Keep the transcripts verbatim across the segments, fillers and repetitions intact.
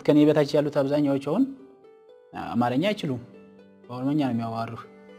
ከኔ በታች ያሉት አብዛኛዎቹ አሁን አማርኛ አይችሉም ኦሮሞኛ ነው የሚያወሩ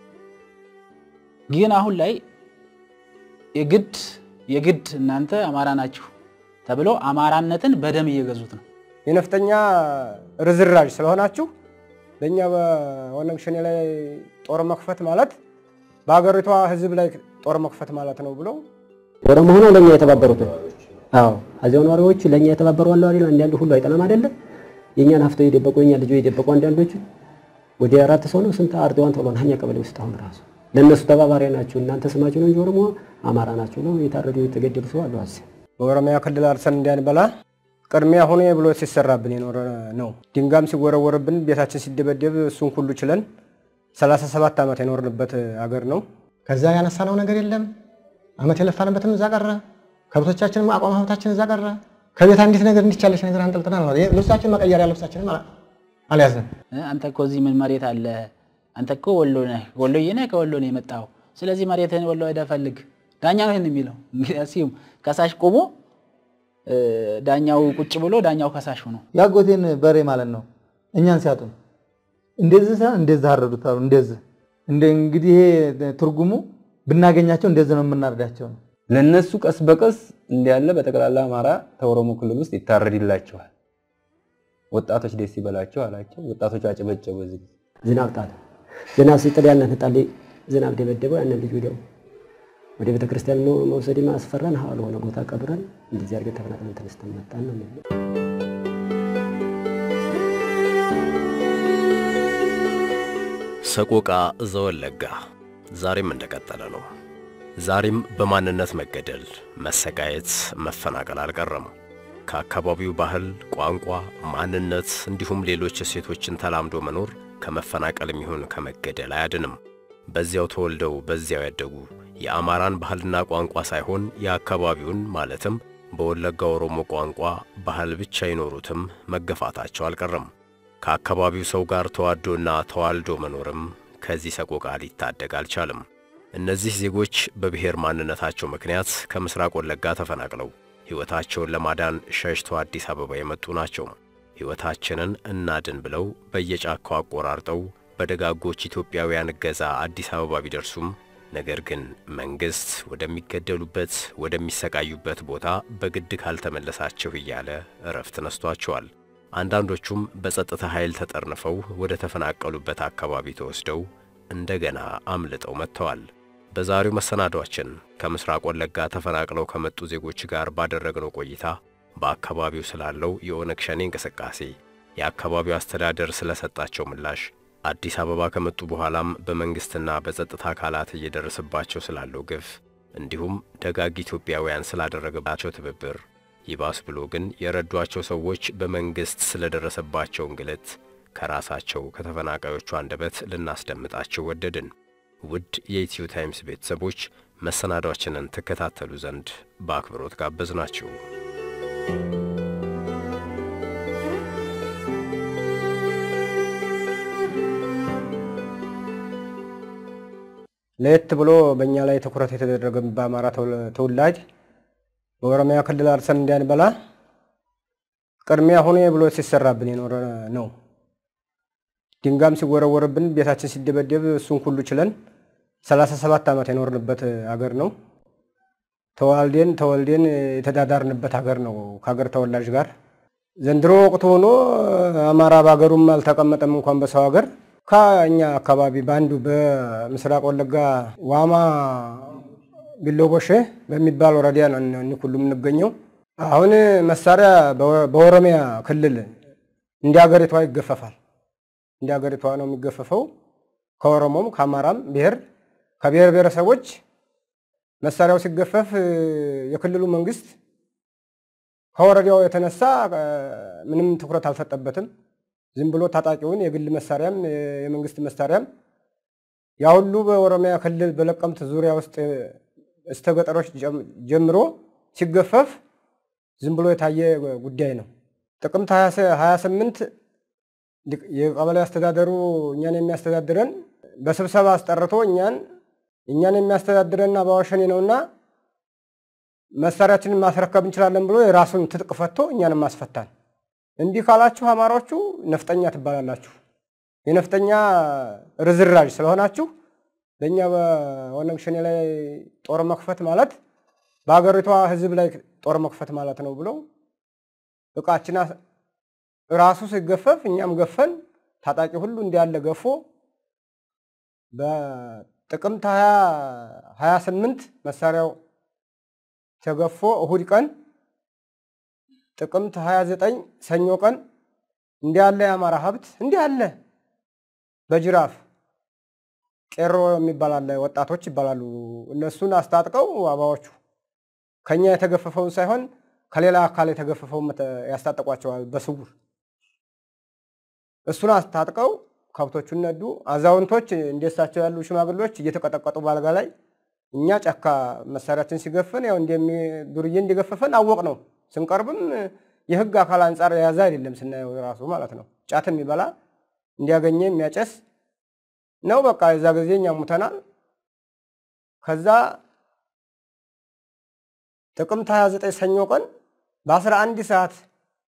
ግን አሁን ላይ የግድ የግድ እናንተ አማራ ናችሁ ተብሎ አማራነትን በደም እየገዙት ነው የነፍጠኛ ርዝራጅ ስለሆናችሁ ለኛ በወነግ ሸኔ ላይ ጦር መክፈት ማለት በአገሪቷ ህዝብ ላይ ጦር መክፈት ማለት ነው ብሎ ኦሮሞ ሆኖ ለኛ የተባበሩት አዎ አዚያው ነዋሪዎች ለኛ የተባበሩ አለው አይደል አንዳንዱ ሁሉ አይጠናም አይደል የኛን ሀፍተው ይደበቁ የኛ ልጅ ይደበቁ አንዳንዶቹ ወደ አራት ሰው ነው ስንት አርደዋን ተብሎን ሀኛ ቀበሌ ውስጥ አሁን ራሱ ለነሱ ተባባሪ ናቸው እናንተ ስማችሁ ነው እንጂ ኦሮሞ አማራ ናቸው ነው የታረዱ የተገደሉ ሰው አለው አዚ በኦሮሚያ ክልል አርሰን እንዲያንበላ ቅድሚያ ሆነ ብሎ ሲሰራብን የኖረ ነው ድንጋም ሲወረወርብን ቤታችን ሲደበደብ እሱን ሁሉ ችለን ሰላሳ ሰባት አመት የኖርንበት አገር ነው ከዛ ያነሳነው ነገር የለም አመት የለፋንበትም እዛ ቀረ ከብቶቻችንም አቋም ሀብታችን እዛ ቀረ ከቤት አንዲት ነገር እንዲቻለሽ ነገር አንጠልጥና ነው ልብሳችን መቀየሪያ ልብሳችን ማለት አልያዝንም አንተ እኮ እዚህ ምን መሬት አለ አንተ እኮ ወሎ ነህ ወሎዬ ነህ ከወሎ ነው የመጣው ስለዚህ መሬትህን ወሎ አይደፈልግ ዳኛው ይሄን የሚለው እንግዲህ ከሳሽ ቆሞ ዳኛው ቁጭ ብሎ ዳኛው ከሳሽ ሆኖ ያጎቴን በሬ ማለት ነው እኛን ሲያጡ እንደዚህ ሳ እንደዚህ አረዱታው እንደዚህ እንደ እንግዲህ ትርጉሙ ብናገኛቸው እንደዚህ ነው የምናርዳቸው ለነሱ ቀስ በቀስ እንዲያለ በተቀላላ አማራ ተወሮሞ ክልል ውስጥ ይታረድላቸዋል ወጣቶች ደስ ይበላቸው አላቸው ወጣቶች አጨበጨቡ እዚህ ዝናብ ጣለ ዝናብ ሲጥል ያንን ተጣለ ዝናብ ደበደበው ያንን ልጅ ወዲያው ወደ ቤተ ክርስቲያን ነው መውሰድ ማስፈራን ሐዋል ሆነ ቦታ ቀብረን እንደዚህ አርገን ተፈናቅለን ተነስተን መጣን ነው ሰቆቃ ዘወለጋ ዛሬም እንደቀጠለ ነው ዛሬም በማንነት መገደል መሰቃየት መፈናቀል አልቀረም ከአካባቢው ባህል ቋንቋ ማንነት እንዲሁም ሌሎች እሴቶችን ተላምዶ መኖር ከመፈናቀልም ይሁን ከመገደል አያድንም በዚያው ተወልደው በዚያው ያደጉ የአማራን ባህልና ቋንቋ ሳይሆን የአካባቢውን ማለትም በወለጋ ኦሮሞ ቋንቋ ባህል ብቻ ይኖሩትም መገፋታቸው አልቀረም ከአካባቢው ሰው ጋር ተዋዶና ተዋልዶ መኖርም ከዚህ ሰቆቃ ሊታደግ አልቻለም እነዚህ ዜጎች በብሔር ማንነታቸው ምክንያት ከምስራቅ ወለጋ ተፈናቅለው ሕይወታቸውን ለማዳን ሸሽተው አዲስ አበባ የመጡ ናቸው ሕይወታችንን እናድን ብለው በየጫካው አቆራርጠው በደጋጎች ኢትዮጵያውያን ገዛ አዲስ አበባ ቢደርሱም ነገር ግን መንግስት ወደሚገደሉበት ወደሚሰቃዩበት ቦታ በግድ ካልተመለሳቸው ይያለ እረፍት ነስቷቸዋል አንዳንዶቹም በጸጥታ ኃይል ተጠርንፈው ወደ ተፈናቀሉበት አካባቢ ተወስደው እንደገና አምልጠው መጥተዋል በዛሬው መሰናዷችን ከምስራቅ ወለጋ ተፈናቅለው ከመጡ ዜጎች ጋር ባደረግነው ቆይታ በአካባቢው ስላለው የኦነግ ሸኔ እንቅስቃሴ የአካባቢው አስተዳደር ስለሰጣቸው ምላሽ አዲስ አበባ ከመጡ በኋላም በመንግስትና በጸጥታ አካላት እየደረሰባቸው ስላለው ግፍ እንዲሁም ደጋግ ኢትዮጵያውያን ስላደረገባቸው ትብብር ይባስ ብሎ ግን የረዷቸው ሰዎች በመንግስት ስለደረሰባቸው እንግልት ከራሳቸው ከተፈናቃዮቹ አንደበት ልናስደምጣቸው ወደድን ውድ የኢትዮ ታይምስ ቤተሰቦች መሰናዷችንን ተከታተሉ ዘንድ በአክብሮት ጋበዝናችሁ ለየት ብሎ በእኛ ላይ ትኩረት የተደረገ በአማራ ተወላጅ በኦሮሚያ ክልል አርሰን እንዲያንበላ ቅድሚያ ሆነ ብሎ ሲሰራብን የኖረ ነው ድንጋም ሲወረወርብን ቤታችን ሲደበደብ እሱን ሁሉ ችለን ሰላሳ ሰባት አመት የኖርንበት አገር ነው ተዋልደን ተወልደን የተዳዳርንበት አገር ነው ከአገር ተወላጅ ጋር ዘንድሮ ወቅቱ ሆኖ አማራ ባገሩም አልተቀመጠም እንኳን በሰው አገር ከኛ አካባቢ ባንዱ በምስራቅ ወለጋ ዋማ ቢሎቦሼ በሚባል ወረዳ ነው ሁሉም እንገኘው አሁን መሳሪያ በኦሮሚያ ክልል እንዲያገሪቷ ይገፈፋል እንዲያገሪቷ ነው የሚገፈፈው ከኦሮሞም ከአማራም ብሔር ከብሔር ብሔረሰቦች መሳሪያው ሲገፈፍ የክልሉ መንግስት ከወረዳው የተነሳ ምንም ትኩረት አልሰጠበትም ዝም ብሎ ታጣቂውን የግል መሳሪያም የመንግስት መሳሪያም ያሁሉ በኦሮሚያ ክልል በለቀምት ዙሪያ ውስጥ እስተገጠሮች ጀምሮ ሲገፈፍ ዝም ብሎ የታየ ጉዳይ ነው ጥቅምት ሃያ ስምንት የቀበሌ አስተዳደሩ እኛን የሚያስተዳድረን በስብሰባ አስጠርቶ እኛን እኛን የሚያስተዳድረንና ባወሸኔ ነውና መሳሪያችንን ማስረከብ እንችላለን ብሎ የራሱን ትጥቅ ፈቶ እኛን ማስፈታን እንዲህ ካላችሁ አማራዎቹ ነፍጠኛ ትባላላችሁ። የነፍጠኛ ርዝራዥ ስለሆናችሁ ለኛ በኦነግ ሸኔ ላይ ጦር መክፈት ማለት በአገሪቷ ህዝብ ላይ ጦር መክፈት ማለት ነው ብለው እቃችና ራሱ ሲገፈፍ እኛም ገፈን ታጣቂ ሁሉ እንዲያለ ገፎ በጥቅምት ሃያ ስምንት መሳሪያው ተገፎ እሁድ ቀን ጥቅምት ሃያ ዘጠኝ ሰኞ ቀን እንዲያለ የአማራ ሀብት እንዲያለ በጅራፍ ቄሮ የሚባላል ወጣቶች ይባላሉ። እነሱን አስታጥቀው አባዎቹ ከኛ የተገፈፈው ሳይሆን ከሌላ አካል የተገፈፈው ያስታጠቋቸዋል በስውር። እሱን አስታጥቀው ከብቶቹን ነዱ። አዛውንቶች እንደሳቸው ያሉ ሽማግሌዎች እየተቀጠቀጡ ባልጋ ላይ እኛ ጫካ መሳሪያችን ሲገፈን ያው እንደሚ ዱርዬ እንዲገፈፈን አወቅ ነው። ስንቀርብም የህግ አካል አንፃር የያዘ አይደለም ስናየው ራሱ ማለት ነው። ጫት የሚበላ እንዲያገኘ የሚያጨስ ነው። በቃ እዛ ጊዜ እኛ ሙተናል። ከዛ ጥቅምት ሃያ ዘጠኝ ሰኞ ቀን በአስራ አንድ ሰዓት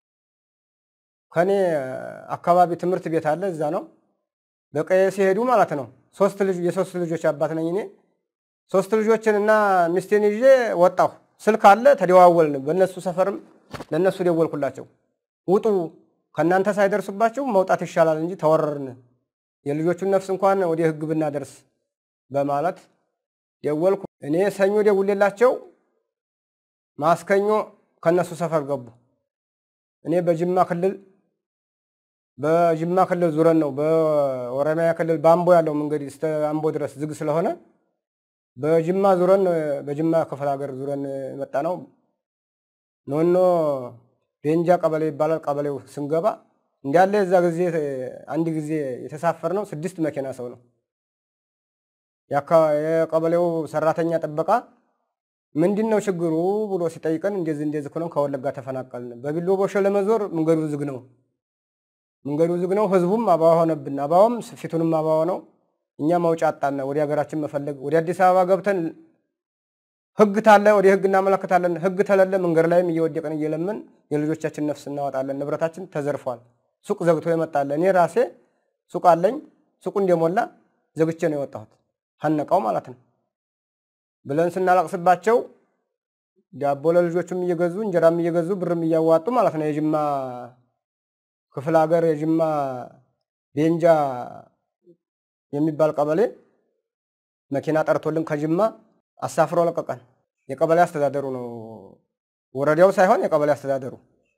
ከኔ አካባቢ ትምህርት ቤት አለ እዛ ነው በቀየ ሲሄዱ ማለት ነው። ሶስት ልጅ የሶስት ልጆች አባት ነኝ እኔ። ሶስት ልጆችንና ሚስቴን ይዤ ወጣሁ። ስልክ አለ ተደዋወልን። በእነሱ ሰፈርም ለነሱ ደወልኩላቸው። ውጡ ከናንተ ሳይደርሱባችሁ መውጣት ይሻላል እንጂ ተወረርን፣ የልጆቹን ነፍስ እንኳን ወደ ህግ ብናደርስ በማለት ደወልኩ። እኔ ሰኞ ደውሌላቸው ማስከኞ ከነሱ ሰፈር ገቡ። እኔ በጅማ ክልል በጅማ ክልል ዙረን ነው በኦሮሚያ ክልል ባምቦ ያለው መንገድ እስከ አምቦ ድረስ ዝግ ስለሆነ በጅማ ዙረን በጅማ ክፍለ ሀገር ዙረን መጣ ነው። ኖኖ ቤንጃ ቀበሌ ይባላል። ቀበሌው ስንገባ እንዳለ እዛ ጊዜ አንድ ጊዜ የተሳፈር ነው ስድስት መኪና ሰው ነው። የቀበሌው ሰራተኛ ጥበቃ ምንድነው ችግሩ ብሎ ሲጠይቀን እንደዚህ እንደዚህ ነው ከወለጋ ተፈናቀልን፣ በቢሎ ቦሾ ለመዞር መንገዱ ዝግ ነው መንገዱ ዝግ ነው። ህዝቡም አባዋ ሆነብን። አባዋም ፊቱንም አባዋ ነው። እኛ መውጫ አጣን። ወደ ሀገራችን መፈለግ ወደ አዲስ አበባ ገብተን ህግ ታለ ወደ ህግ እናመለከታለን። ህግ ተለለ መንገድ ላይም እየወደቀን እየለምን የልጆቻችን ነፍስ እናወጣለን። ንብረታችን ተዘርፏል። ሱቅ ዘግቶ ይመጣል። እኔ ራሴ ሱቅ አለኝ። ሱቁ እንደሞላ ዘግቼ ነው የወጣሁት። ሀነቃው ማለት ነው ብለን ስናለቅስባቸው ዳቦ ለልጆቹም እየገዙ እንጀራም እየገዙ ብርም እያዋጡ ማለት ነው። የጅማ ክፍለ ሀገር የጅማ ቤንጃ የሚባል ቀበሌ መኪና ጠርቶልን ከጅማ አሳፍሮ ለቀቀን። የቀበሌ አስተዳደሩ ነው ወረዳው ሳይሆን የቀበሌ አስተዳደሩ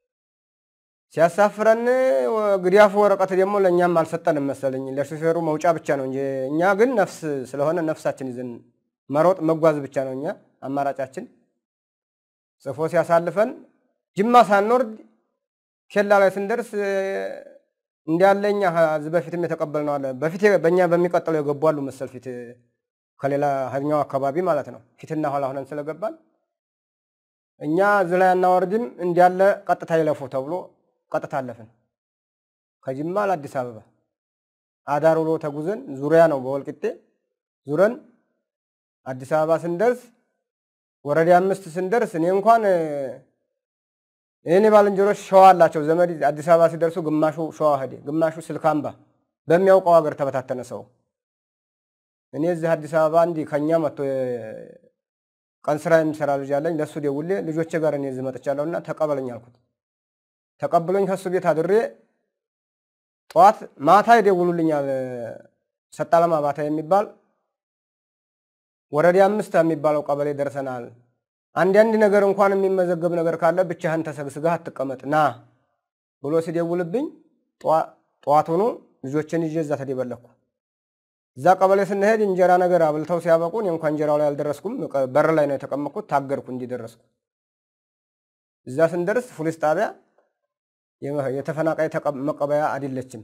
ሲያሳፍረን ግዲያፍ ወረቀት ደግሞ ለኛም አልሰጠንም መሰለኝ። ለሹፌሩ መውጫ ብቻ ነው እንጂ እኛ ግን ነፍስ ስለሆነ ነፍሳችን ይዘን መሮጥ መጓዝ ብቻ ነው እኛ አማራጫችን። ጽፎ ሲያሳልፈን ጅማ ሳንወርድ ኬላ ላይ ስንደርስ እንዲያለኛ እዚህ በፊትም የተቀበልነው አለ። በፊት በእኛ በሚቀጥለው የገቡ አሉ መሰል ፊት ከሌላ ሀኛው አካባቢ ማለት ነው። ፊትና ኋላ ሆነን ስለገባን እኛ እዚህ ላይ አናወርድም እንዲያለ ቀጥታ ይለፉ ተብሎ ቀጥታ አለፍን። ከጅማ ለአዲስ አበባ አዳር ውሎ ተጉዘን ዙሪያ ነው በወልቂጤ ዙረን አዲስ አበባ ስንደርስ ወረዳ አምስት ስንደርስ እኔ እንኳን እኔ ባልንጀሮች ሸዋ አላቸው ዘመድ አዲስ አበባ ሲደርሱ ግማሹ ሸዋ ሄደ፣ ግማሹ ስልካምባ በሚያውቀው ሀገር ተበታተነ ሰው። እኔ እዚህ አዲስ አበባ እንዲ ከኛ መጥቶ ቀን ስራ የሚሰራ ልጅ አለኝ። ለሱ ደውሌ ልጆቼ ጋር እኔ እዚህ መጥቻለሁና ተቀበለኝ አልኩት። ተቀብሎኝ ከሱ ቤት አድሬ ጧት ማታ ይደውሉልኛል። ሰጣለማ ባታ የሚባል ወረዳ አምስት የሚባለው ቀበሌ ደርሰናል። አንድ አንድ ነገር እንኳን የሚመዘገብ ነገር ካለ ብቻህን ተሰግስገህ አትቀመጥ ና ብሎ ሲደውልብኝ ጧት ሆኖ ልጆችን ይዤ እዛ ተደበለኩ። እዛ ቀበሌ ስንሄድ እንጀራ ነገር አብልተው ሲያበቁ እኔ እንኳን እንጀራው ላይ አልደረስኩም። በር ላይ ነው የተቀመጥኩት። ታገርኩ እንዲደረስኩ። እዛ ስንደርስ ፖሊስ ጣቢያ የተፈናቃይ መቀበያ አይደለችም፣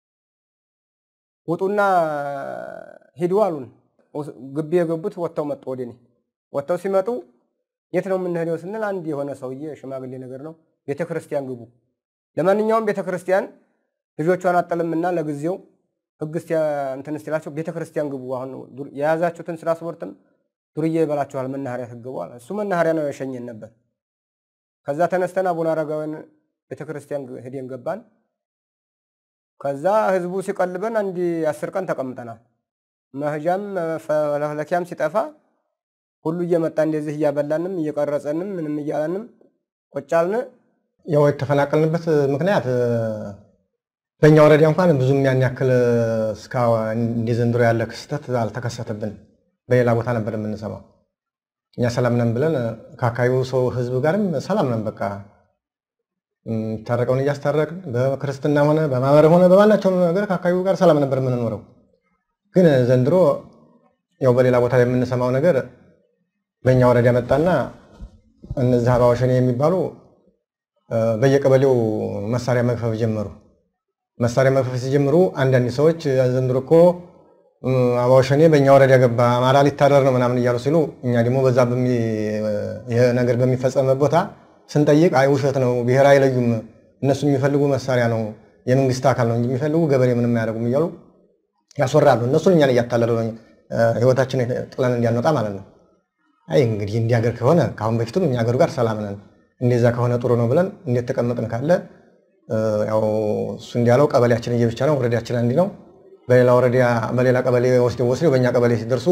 ውጡና ሂዱ አሉን። ግቢ የገቡት ወጥተው መጡ። ወደኔ ወጥተው ሲመጡ የት ነው የምንሄደው ስንል አንድ የሆነ ሰውዬ ሽማግሌ ነገር ነው ቤተክርስቲያን ግቡ፣ ለማንኛውም ቤተክርስቲያን ልጆቿን አጠልምና ለጊዜው ህግ እንትን ስትላቸው ቤተክርስቲያን ግቡ፣ አሁን የያዛችሁትን ስራ ስወርትም ዱርዬ ይበላችኋል፣ መናኸሪያ ትገቡ አለ። እሱ መናኸሪያ ነው የሸኘን ነበር። ከዛ ተነስተን አቡነ አረጋዊን ቤተክርስቲያን ሄደን ገባን። ከዛ ህዝቡ ሲቀልበን አንድ አስር ቀን ተቀምጠናል። መህጃም ፈለኪያም ሲጠፋ ሁሉ እየመጣ እንደዚህ እያበላንም እየቀረጸንም ምንም እያለንም ቆጫልን። ያው የተፈናቀልንበት ምክንያት በእኛ ወረዳ እንኳን ብዙም ያን ያክል እስካሁን እንደ ዘንድሮ ያለ ክስተት አልተከሰተብንም። በሌላ ቦታ ነበር የምንሰማው። እኛ ሰላም ነን ብለን ከአካባቢው ሰው ህዝብ ጋርም ሰላም ነን። በቃ ታረቀውን እያስታረቅን በክርስትና ሆነ በማህበር ሆነ በማናቸውም ነገር ከአካባቢው ጋር ሰላም ነበር የምንኖረው። ግን ዘንድሮ ያው በሌላ ቦታ የምንሰማው ነገር በእኛ ወረዳ መጣና እነዚህ አባወሸኔ የሚባሉ በየቀበሌው መሳሪያ መግፈፍ ጀመሩ። መሳሪያ መግፈፍ ሲጀምሩ አንዳንድ ሰዎች ዘንድሮ እኮ አባወሸኔ በእኛ ወረዳ ገባ አማራ ሊታረር ነው ምናምን እያሉ ሲሉ እኛ ደግሞ በዛ በሚ ይሄ ነገር በሚፈጸምበት ቦታ ስንጠይቅ አይ ውሸት ነው፣ ብሔር አይለዩም፣ እነሱ የሚፈልጉ መሳሪያ ነው፣ የመንግስት አካል ነው እንጂ የሚፈልጉ ገበሬ ምንም አያደርጉም እያሉ ያስወራሉ። እነሱን እኛን እያታለሉ ህይወታችን ጥለን እንዲያንወጣ ማለት ነው። አይ እንግዲህ እንዲያገር ከሆነ ካሁን በፊትም እኛ ሀገሩ ጋር ሰላም ነን፣ እንደዛ ከሆነ ጥሩ ነው ብለን እንዴት ተቀመጥን ካለ ያው እሱ እንዲያለው ቀበሌያችን እየብቻ ነው፣ ወረዳችን አንዲ ነው። በሌላ ወረዳ በሌላ ቀበሌ ወስደው ወስደው በእኛ ቀበሌ ሲደርሱ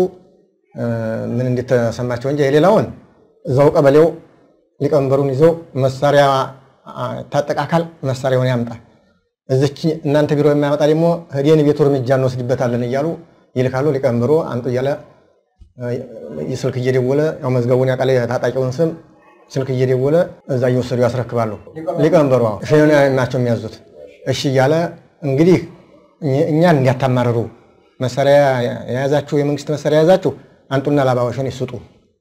ምን እንደተሰማቸው እንጂ የሌላውን እዛው ቀበሌው ሊቀመንበሩን ይዘው መሳሪያ ታጠቃካል መሳሪያውን ያምጣ፣ እዚች እናንተ ቢሮ የማያመጣ ደግሞ ሄደን ቤቱ እርምጃ እንወስድበታለን እያሉ ይልካሉ። ሊቀመንበሩ አንጡ እያለ ስልክ እየደወለ ያው መዝገቡን ያቃለ ታጣቂውን ስም ስልክ እየደወለ እዛ እየወሰዱ ያስረክባሉ። ሊቀመንበሩ ሸኔ ናቸው የሚያዙት። እሺ እያለ እንግዲህ እኛን እንዲያታማረሩ መሳሪያ የያዛችሁ የመንግስት መሳሪያ የያዛችሁ አንጡና ለአባወሸኔ ይስጡ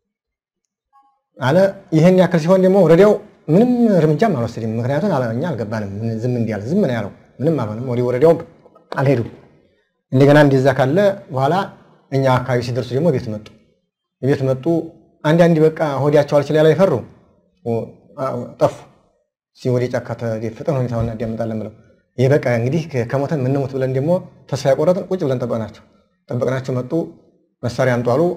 አለ። ይሄን ያክል ሲሆን ደግሞ ወረዳው ምንም እርምጃም አልወሰደም። ምክንያቱም እኛ አልገባንም፣ ዝም እንዲያለ ዝም ነው ያለው። ምንም አልሆነም። ወዲ ወረዳው አልሄዱም። እንደገና እንደዛ ካለ በኋላ እኛ አካባቢ ሲደርሱ ደግሞ ቤት መጡ። ቤት መጡ አንዳንድ በቃ ሆዲያቸው አልችል ያለ ይፈሩ ጠፉ። ሲወዲ ጫካ ተፈጠነ ሁኔታውን እናዳምጣለን ብለው ይሄ በቃ እንግዲህ ከሞተን ምን ሞት ብለን ደግሞ ተስፋ ያቆረጥን ቁጭ ብለን ጠበቅናቸው። ጠበቅናቸው መጡ። መሳሪያ አምጡ አሉ።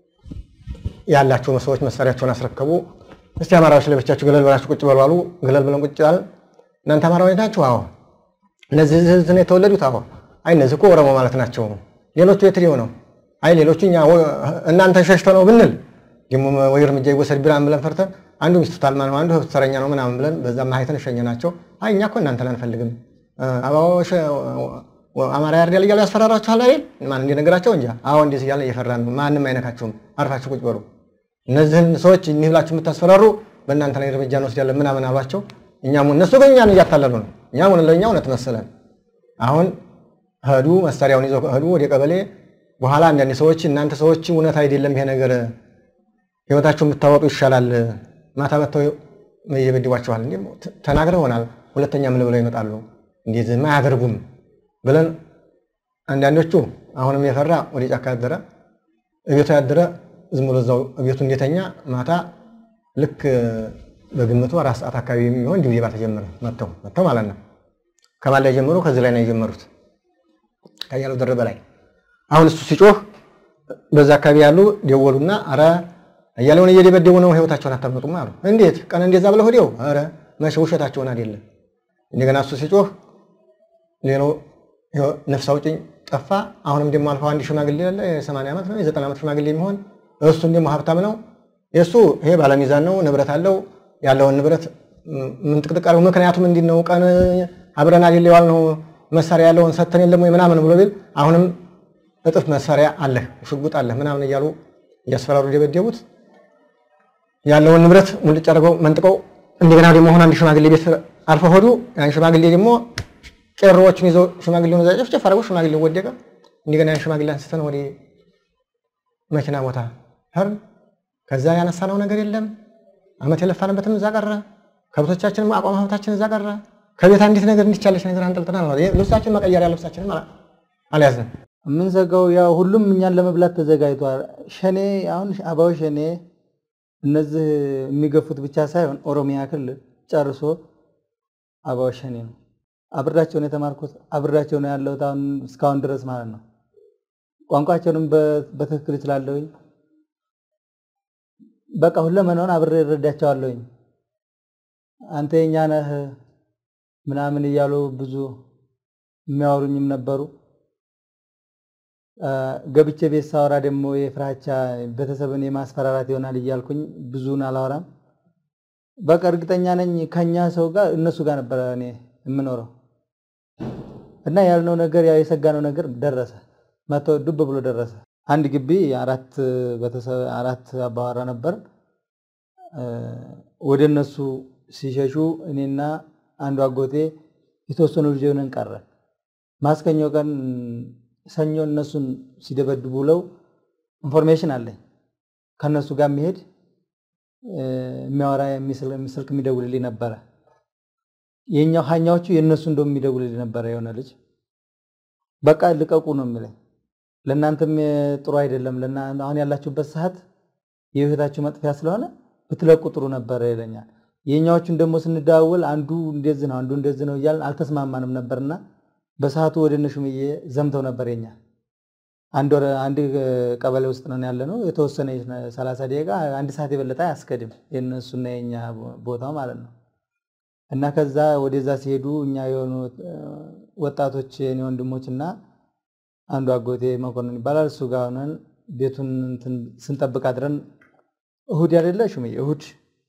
ያላቸው ሰዎች መሳሪያቸውን አስረከቡ። እስቲ አማራዎች ለብቻችሁ ገለል ብላችሁ ቁጭ በሉ አሉ። ገለል ብለን ቁጭ አልን። እናንተ አማራዎች ናችሁ? አዎ። እነዚህ ህዝብ ነው የተወለዱት? አዎ። አይ እነዚህ እኮ ኦሮሞ ማለት ናቸው። ሌሎቹ የት ሊሆኑ ነው? አይ ሌሎቹ እኛ እናንተ ሸሽተው ነው ብንል ደግሞ ወይ እርምጃ ይወሰድ ብለን ብለን ፈርተን አንዱ ሚስቱ ታልማ ነው አንዱ ተረኛ ነው ምናምን ብለን በዛም ማይተን ሸኘናቸው። አይ እኛ እኮ እናንተን አንፈልግም አባወሽ አማራ ያርዳል እያሉ ያስፈራራችኋል አይደል? ማን እንደነገራቸው እንጂ አዎ እንደዚህ እያለ እየፈራን ነው። ማንንም አይነካቸውም፣ አርፋችሁ ቁጭ በሉ። እነዚህን ሰዎች እኒህ ብላችሁ የምታስፈራሩ በእናንተ ላይ እርምጃ እንወስዳለን ምናምን አሏቸው። እኛም እነሱ ግን እኛን እያታለሉ ነው። እኛም ለኛ እውነት መሰለን። አሁን ሄዱ፣ መሳሪያውን ይዘው ሄዱ ወደ ቀበሌ። በኋላ አንዳንድ ሰዎች እናንተ ሰዎች እውነት አይደለም ይሄ ነገር ህይወታችሁን ብታወጡ ይሻላል፣ ማታ መተው ይደበድቧችኋል እንዴ ተናግረው ሆናል። ሁለተኛ ምን ብለው ይመጣሉ? እንደዚህ ማያደርጉም ብለን አንዳንዶቹ አሁንም የፈራ ወደ ጫካ ያደረ እቤቱ ያደረ ዝም ብሎ እዛው እቤቱ እንደተኛ ማታ ልክ በግምቱ አራት ሰዓት አካባቢ የሚሆን ድብደባ ተጀመረ። መተው መተው ማለት ነው። ከማለ ጀምሮ ከዚህ ላይ ነው የጀመሩት ከያለው ደረበ ላይ። አሁን እሱ ሲጮህ በዛ አካባቢ ያሉ ደወሉና አረ እያለውን እየደበደቡ ነው ህይወታቸውን አታመጡም አሉ። እንዴት ቀን እንደዛ ብለው ሆዴው አረ መቼ ውሸታቸውን አይደለም። እንደገና እሱ ሲጮህ ሌላው ነፍስ አውጪኝ ጠፋ። አሁንም ደግሞ አልፋው አንድ ሽማግሌ አለ የሰማንያ ዓመት ነው የዘጠና ዓመት ሽማግሌ የሚሆን እሱን ደግሞ ሀብታም ነው። የሱ ይሄ ባለሚዛን ነው፣ ንብረት አለው። ያለውን ንብረት ምን ጥቅጥቃሪው ምክንያቱም እንዲነው ቀን አብረና አይደል ያልነው መሳሪያ ያለውን ሰተን የለም ወይ ምናምን ብሎ ቢል አሁንም እጥፍ መሳሪያ አለ ሽጉጥ አለ ምናምን እያሉ እያስፈራሩ ደበደቡት። ያለውን ንብረት ሙልጭ አድርገው መንጥቀው እንደገና ደግሞ አሁን አንድ ሽማግሌ ቤት አልፈው ሆዱ ያን ሽማግሌ ደግሞ ቄሮዎችን ይዘው ሽማግሌውን እዛ ጨፍጨፍ አድርገው ሽማግሌው ወደቀ። እንደገና ያን ሽማግሌ አንስተን ወደ መኪና ቦታ ሄር ከዛ ያነሳነው ነገር የለም። አመት የለፋንበትም እዛ ቀረ። ከብቶቻችንም አቋም ሀብታችን እዛ ቀረ። ከቤት አንዲት ነገር እንዲቻለሽ ነገር አንጠልጥናል ነው ልብሳችን መቀየሪያ ልብሳችንን ማለት አልያዝንም። ምን ዘጋው ያው ሁሉም እኛን ለመብላት ተዘጋጅቷል። ሸኔ አሁን አባው ሸኔ እነዚህ የሚገፉት ብቻ ሳይሆን ኦሮሚያ ክልል ጨርሶ አባው ሸኔ ነው። አብራቸው ነው የተማርኩት፣ አብራቸው ነው ያለሁት አሁን እስካሁን ድረስ ማለት ነው። ቋንቋቸውንም በትክክል ይችላለሁ። በቃ ሁለመናውን አብሬ እረዳቸዋለሁ። አንተ የኛ ነህ ምናምን እያሉ ብዙ የሚያወሩኝም ነበሩ ገብቼ ቤት ሳወራ ደግሞ የፍራቻ ቤተሰብን የማስፈራራት ይሆናል እያልኩኝ ብዙን አላወራም በቃ እርግጠኛ ነኝ ከኛ ሰው ጋር እነሱ ጋር ነበር እኔ የምኖረው እና ያልነው ነገር ያ የሰጋነው ነገር ደረሰ መቶ ዱብ ብሎ ደረሰ አንድ ግቢ አራት ቤተሰብ አራት አባወራ ነበር ወደ እነሱ ሲሸሹ እኔና አንዱ አጎቴ የተወሰኑ ልጆች ነን ቀረ ማስከኛው ቀን ሰኞ እነሱን ሲደበድቡ ለው ኢንፎርሜሽን አለኝ ከነሱ ጋር መሄድ የሚያወራ የሚስል የሚስልክ የሚደውልልኝ ነበር የኛው ሀኛዎቹ የነሱ እንደም የሚደውልልኝ ነበር የሆነ ልጅ በቃ ልቀቁ ነው የሚለኝ ለናንተም ጥሩ አይደለም ለና አሁን ያላችሁበት ሰዓት የህይወታችሁ መጥፊያ ስለሆነ ብትለቁ ጥሩ ነበር ይለኛል የኛዎቹን ደግሞ ስንዳወል አንዱ እንደዚህ ነው አንዱ እንደዚህ ነው ይያል አልተስማማንም ነበርና በሰዓቱ ወደ እነሹምዬ ዘምተው ነበር የኛ አንድ ወር አንድ ቀበሌ ውስጥ ነው ያለነው የተወሰነ ሰላሳ ደቂቃ አንድ ሰዓት የበለጠ አያስከድም የነሱና የኛ ቦታው ማለት ነው እና ከዛ ወደዛ ሲሄዱ እኛ የሆኑ ወጣቶች የኔ ወንድሞችና አንዱ አጎቴ መኮንን ይባላል እሱ ጋር ሆነን ቤቱን ስንጠብቅ አድረን እሁድ አይደለ ሹምዬ እሁድ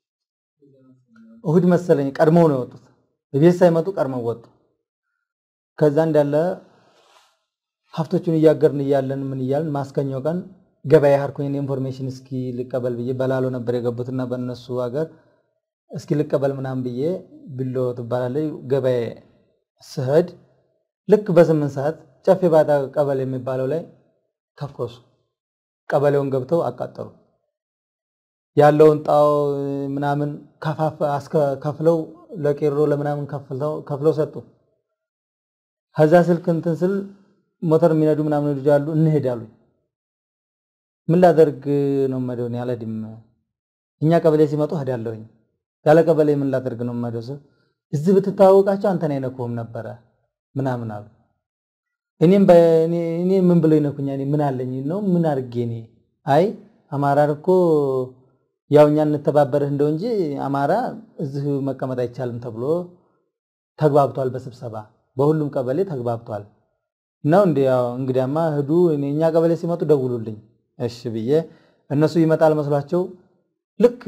እሁድ መሰለኝ ቀድመው ነው የወጡት ቤት ሳይመጡ ቀድመው ወጡ ከዛ እንዳለ ሀፍቶቹን ያገርን ይያለን ምን ይያልን ማስከኛው ቀን ገበያ ሀርኩኝ ኢንፎርሜሽን እስኪ ልቀበል ብዬ በላሎ ነበር የገቡትና በእነሱ ሀገር እስኪ ልቀበል ምናም ብዬ ብሎ ተባላለይ ገበያ ስሄድ ልክ በስምንት ሰዓት ጨፌ ባታ ቀበሌ የሚባለው ላይ ተኮሱ ቀበሌውን ገብተው አቃጠሩ ያለውን ጣው ምናምን ከፋፍ አስከፍለው ለቄሮ ለምናምን ከፍለው ከፍለው ሰጡ ሀዛ ስልክ እንትን ስል ሞተር የሚነዱ ምናምን ልጅ አሉ እንሄዳሉ ምን ላደርግ ነው መደው ነው ያለድም እኛ ቀበሌ ሲመጡ ሄዳለሁኝ ያለ ቀበሌ ምን ላደርግ ነው መደው እዚህ ብትታወቃቸው አንተ ነህ ነኮም ነበር ምናምን አሉ እኔም በእኔ እኔ ምን ብለው ይነኩኛ እኔ ምን አለኝ ነው ምን አርጌ እኔ አይ አማራ እኮ ያውኛ እንተባበርህ እንደው እንጂ አማራ እዚህ መቀመጥ አይቻልም ተብሎ ተግባብቷል በስብሰባ በሁሉም ቀበሌ ተግባብቷል ነው እንዴ ያው እንግዲያማ ህዱ እኛ ቀበሌ ሲመጡ ደውሉልኝ እሺ ብዬ እነሱ ይመጣል መስሏቸው ልክ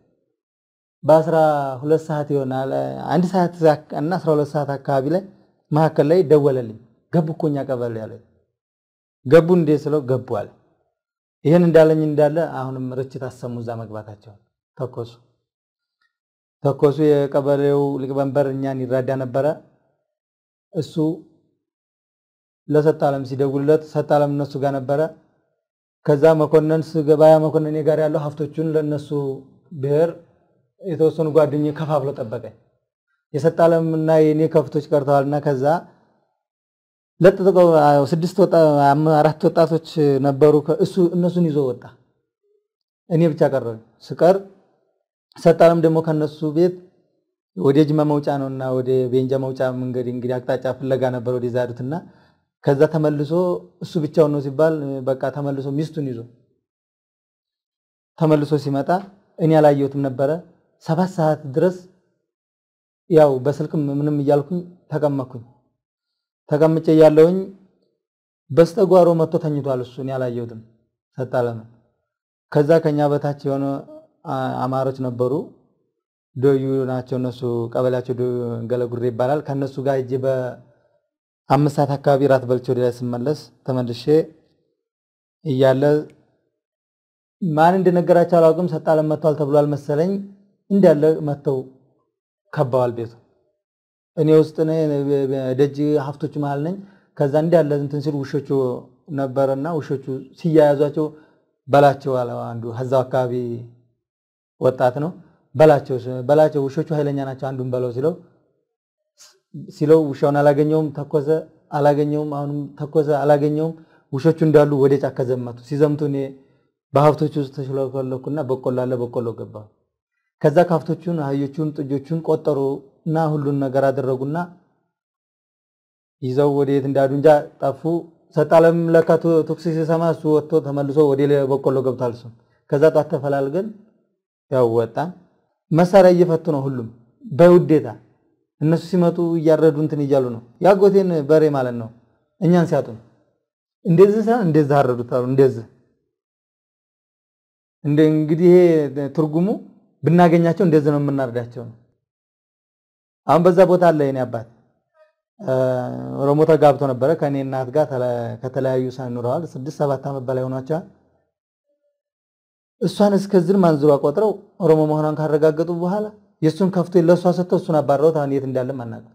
በ12 ሰዓት ይሆናል አንድ ሰዓት እና አስራ ሁለት ሰዓት አካባቢ ላይ ማከለ ላይ ደወለልኝ ገቡኮኛ ቀበሌ ያለ ገቡ እንዴ ስለው ገቡ አለ ይሄን እንዳለኝ እንዳለ አሁንም ርችት አሰሙ ዛ መግባታቸው ተኮሱ ተኮሱ የቀበሌው ሊቀመንበር እኛን ይራዳ ነበር እሱ ለሰጣለም ሲደውልለት ሰጣለም እነሱ ጋር ነበር ከዛ መኮንን ስገባያ መኮንን ጋር ያለው ሀፍቶቹን ለነሱ ብሔር የተወሰኑ ጓደኞች ከፋፍሎ ተጠበቀኝ የሰጣለምና የኔ ከፍቶች ቀርተዋልና ከዛ ለጥጥቆ ስድስት ወጣ አራት ወጣቶች ነበሩ እሱ እነሱን ይዞ ወጣ እኔ ብቻ ቀረኝ ስቀር ሰጣለም ደግሞ ከነሱ ቤት ወደ ጅማ መውጫ ነውና ወደ ቤንጃ መውጫ መንገድ እንግዲህ አቅጣጫ ፍለጋ ነበር ወደ ዛዱትና ከዛ ተመልሶ እሱ ብቻው ነው ሲባል በቃ ተመልሶ ሚስቱን ይዞ ተመልሶ ሲመጣ እኔ አላየሁትም ነበር ሰባት ሰዓት ድረስ ያው በስልክም ምንም ይያልኩኝ ተቀመኩኝ ተቀምጬ ያለውኝ በስተጓሮ መጥቶ ተኝቷል እሱ እኔ አላየሁትም ሰጣለም ከዛ ከኛ በታች የሆነ አማሮች ነበሩ ዶዩ ናቸው እነሱ ቀበላቸው ገለጉሬ ይባላል ከነሱ ጋር እጄ በአምስት ሰዓት አካባቢ ራት በልቼ ወደ ላይ ስመለስ ተመልሼ እያለ ማን እንደነገራቸው አላውቅም ሰጣለም መጥቷል ተብሏል መሰለኝ እንዳለ መተው ከባዋል ቤቱ እኔ ውስጥ ነኝ ደጅ ሀፍቶች መሃል ነኝ ከዛ እንዳለ እንትን ሲል ውሾቹ ነበርና ውሾቹ ሲያያዟቸው በላቸው አለ አንዱ ሀዛው አካባቢ ወጣት ነው በላቸው በላቸው ውሾቹ ኃይለኛ ናቸው አንዱን በለው ሲለው ሲለው ውሻውን አላገኘውም ተኮሰ አላገኘውም አሁንም ተኮሰ አላገኘውም ውሾቹ እንዳሉ ወደ ጫካ ዘመቱ ሲዘምቱ እኔ በሀፍቶቹ ውስጥ ተሽለፈለኩና በቆሎ አለ በቆሎ ገባ ከዛ ካፍቶቹን አህዮቹን ጥጆቹን ቆጠሩና ሁሉን ነገር አደረጉና ይዘው ወዴት እንዳዱ እንጃ ጠፉ ሰጣለም ለካቱ ቶክሲ ሲሰማ እሱ ወጥቶ ተመልሶ ወደ በቆሎ ገብቷል እሱ ከዛ ጣት ተፈላልገን ያው ወጣን መሳሪያ እየፈቱ ነው ሁሉም በውዴታ እነሱ ሲመጡ እያረዱ እንትን እያሉ ነው ያጎቴን በሬ ማለት ነው እኛን ሲያጡን እንደዚህ ሳይሆን እንደዚህ አረዱት አሉ እንደዚህ እንደ እንግዲህ ትርጉሙ ብናገኛቸው እንደዚህ ነው የምናርዳቸው ነው አሁን በዛ ቦታ አለ የኔ አባት ኦሮሞ ተጋብቶ ነበር ከኔ እናት ጋር ከተለያዩ ሳይኖራል ስድስት ሰባት አመት በላይ ሆኗቸዋል እሷን እስከዚህ ማንዝሯ ቆጥረው ኦሮሞ መሆኗን ካረጋገጡ በኋላ የሱን ከፍቶ ለሷ ሰተው እሱን አባረውት አሁን የት እንዳለ ማናቀ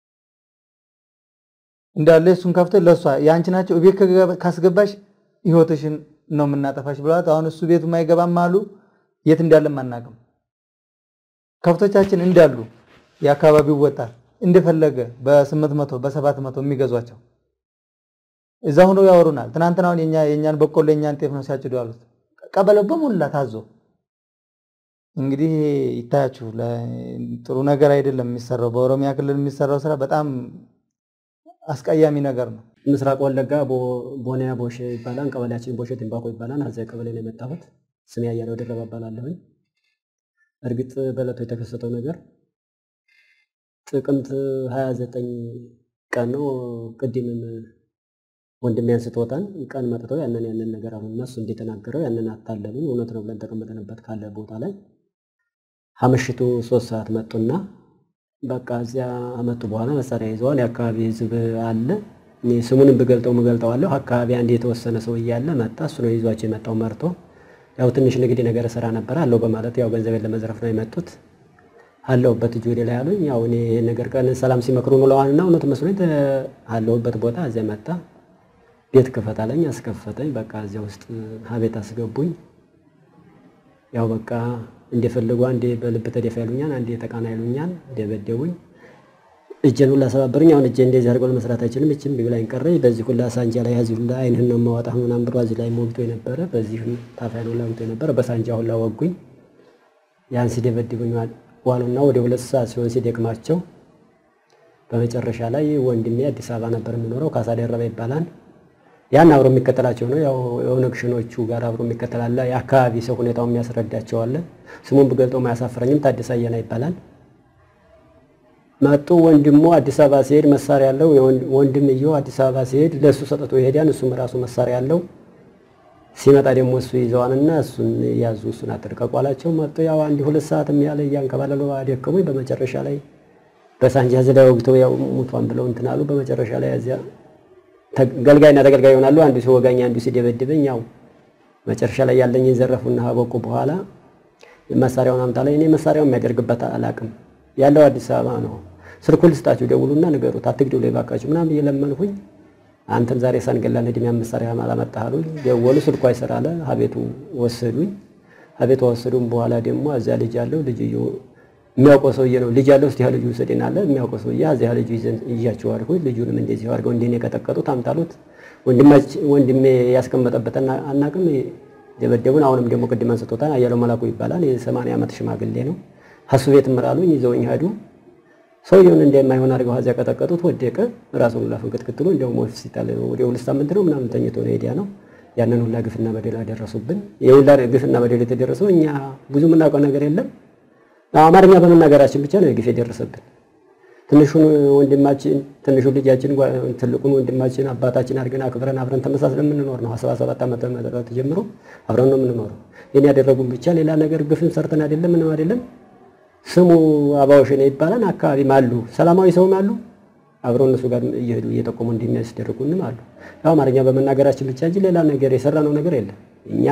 እንዳለ እሱን ከፍቶ ለሷ ያንቺ ናቸው ቤት ካስገባሽ ህይወትሽን ነው ምናጠፋሽ ብሏት አሁን እሱ ቤቱ ማይገባም አሉ የት እንዳለ ማናቀም ከፍቶቻችን እንዳሉ ያካባቢው ወጣት እንደፈለገ በ800 በ700 የሚገዟቸው እዛ ሆኖ ያወሩናል ትናንትና አሁን የኛ የኛን በቆሎ የኛን ጤፍ ነው ሲያጭዱ ያሉት ቀበለው በሙላ ታዞ እንግዲህ ይታያችሁ ለጥሩ ነገር አይደለም የሚሰራው በኦሮሚያ ክልል የሚሰራው ስራ በጣም አስቀያሚ ነገር ነው ምስራቅ ወለጋ ቦኒያ ቦሼ ይባላል ቀበሌያችን ቦሼ ትንባቆ ይባላል አዘ ቀበሌ ነው የመጣሁት ስሜ ያያለው ደረባ ባላለሁ እርግጥ በለቶ የተከሰተው ነገር ጥቅምት ሃያ ዘጠኝ ቀን ነው ቅድምም ወንድም ያንስተውታን ቀን መጥተው ያንን ያንን ነገር አሁን እነሱ እንደተናገረው ያንን አታለሉን እውነት ነው ብለን ተቀመጠንበት ካለ ቦታ ላይ ሐምሽቱ ሶስት ሰዓት መጡና በቃ እዚያ አመጡ በኋላ መሳሪያ ይዘዋል ያካባቢ ህዝብ አለ እኔ ስሙንም በገልጠው መገልጠዋለሁ አካባቢ አንድ የተወሰነ ሰው ይያለ መጣ እሱ ነው ይዟቸው የመጣው መርቶ ያው ትንሽ ንግድ ነገር ሰራ ነበር አለው በማለት ያው ገንዘብ ለመዝረፍ ነው የመጡት አለውበት ጁሪ ላይ አሉኝ ያው እኔ ይሄ ነገር ቀን ሰላም ሲመክሩ ነው ለዋልና እውነት መስሎኝ አለውበት ቦታ እዚያ መጣ ቤት ከፈታለኝ አስከፈተኝ በቃ እዚያ ውስጥ ሀቤት አስገቡኝ ያው በቃ እንደፈለጉ አንዴ በልብ ተደፋ ይሉኛል አንዴ ተቃና ይሉኛል ደበደቡኝ እጄን ሁላ ሰባበሩኝ አሁን እጄ እንደዚህ አድርገው ለመስራት አይችልም እቺም ቢብላኝ ቀረኝ በዚህ ሁላ ሳንጃ ላይ ያዚ ሁላ አይንህን ነው ማወጣው ምናምን ብሎ እዚህ ላይ ሞግቶ የነበረ በዚህም ታፋይኑ ላይ ሞግቶ የነበረ በሳንጃ ሁላ ወጉኝ ያን ሲደበድቡኝ ዋሉና ወደ ሁለት ሰዓት ሲሆን ሲደክማቸው በመጨረሻ ላይ ወንድሜ አዲስ አበባ ነበር የሚኖረው ካሳ ደረባ ይባላል ያን አብሮ የሚከተላቸው ነው ያው የኦነግሽኖቹ ጋር አብሮ የሚከተላል የአካባቢ ሰው ሁኔታው የሚያስረዳቸው አለ ስሙን በገልጠው ማያሳፍረኝም ታዲስ አየና ይባላል ማጡ ወንድሙ አዲስ አበባ ሲሄድ መሳሪያ ያለው ወንድምየው አዲስ አበባ ሲሄድ ለሱ ሰጥቶ ይሄዳን እሱም ራሱ መሳሪያ ያለው ሲመጣ ደግሞ እሱ ይዘዋንና እሱን ያዙ እሱን አጥርቀቋላቸው ማጡ ያው አንድ ሁለት ሰዓትም ያለ ያንከባለሉ አደከሙኝ በመጨረሻ ላይ በሳንጃ ዘላው ወግተው ያው ሙቷን ብለው እንትን አሉ በመጨረሻ ላይ ያዚያ ተገልጋይና ተገልጋይ ይሆናሉ አንዱ ሲወጋኝ አንዱ ሲደበድበኝ ያው መጨረሻ ላይ ያለኝ ዘረፉና አበቁ በኋላ መሳሪያውን አምጣለኝ እኔ መሳሪያውን የሚያደርግበት አላቅም ያለው አዲስ አበባ ነው ስልኩን ልስጣችሁ ደውሉና ንገሩት አትግደሉ ይባካችሁ ምናምን እየለመንኩኝ አንተም ዛሬ ሳንገላን እድሜ መሳሪያ ማላመጣሉ ደወሉ ስልኩ አይሰራለ ሀቤቱ ወሰዱኝ ሀቤቱ ወሰዱን በኋላ ደግሞ አዚያ ልጅ ያለው ልጅዩ የሚያውቀው ሰውዬ ነው ልጅ ያለው እስቲ ልጅ ወሰደናል የሚያውቀው ሰውዬ አዚያ ልጅ ይያቸው አልኩ ልጁንም እንደዚህ አድርገው እንደኔ ከተቀጡት አምጣሉት ወንድማች ወንድሜ ያስቀመጠበትና አናቅም ደበደቡን አሁንም ደግሞ ቅድም አንስቶታል አያለው መላኩ ይባላል የ80 ዓመት ሽማግሌ ነው ሐሱ ቤት መራሉኝ ይዘውኝ ሄዱ ሰውየውን እንደማይሆን አድርገው አዚያ ከተቀጡት ወደቀ ራሱን ለፈንከትክትሉ እንደው ሆስፒታል ወደ ሁለት ሳምንት ነው ምናምን ተኝቶ ነው ሄዲያ ነው ያንን ሁላ ግፍና በደል አደረሱብን የሁላ ግፍና በደል የተደረሰው እኛ ብዙ ምናውቀው ነገር የለም አማርኛ በመናገራችን ብቻ ነው ግፍ የደረሰብን ትንሹን ወንድማችን ትንሹ ልጃችን ትልቁን ወንድማችን አባታችን አድርገን አክብረን አብረን ተመሳስለን የምንኖር ነው ሰባ ሰባት ዓመት መደረት ጀምሮ አብረን ነው የምንኖረው የኔ ያደረጉን ብቻ ሌላ ነገር ግፍን ሰርተን አይደለም ምንም አይደለም ስሙ አባውሽኔ ይባላል አካባቢ ማሉ ሰላማዊ ሰው ማሉ አብረው እነሱ ጋር እየሄዱ እየተቆሙ እንደሚያስደርጉንም አሉ ያው አማርኛ በመናገራችን ብቻ እንጂ ሌላ ነገር የሰራነው ነገር የለም እኛ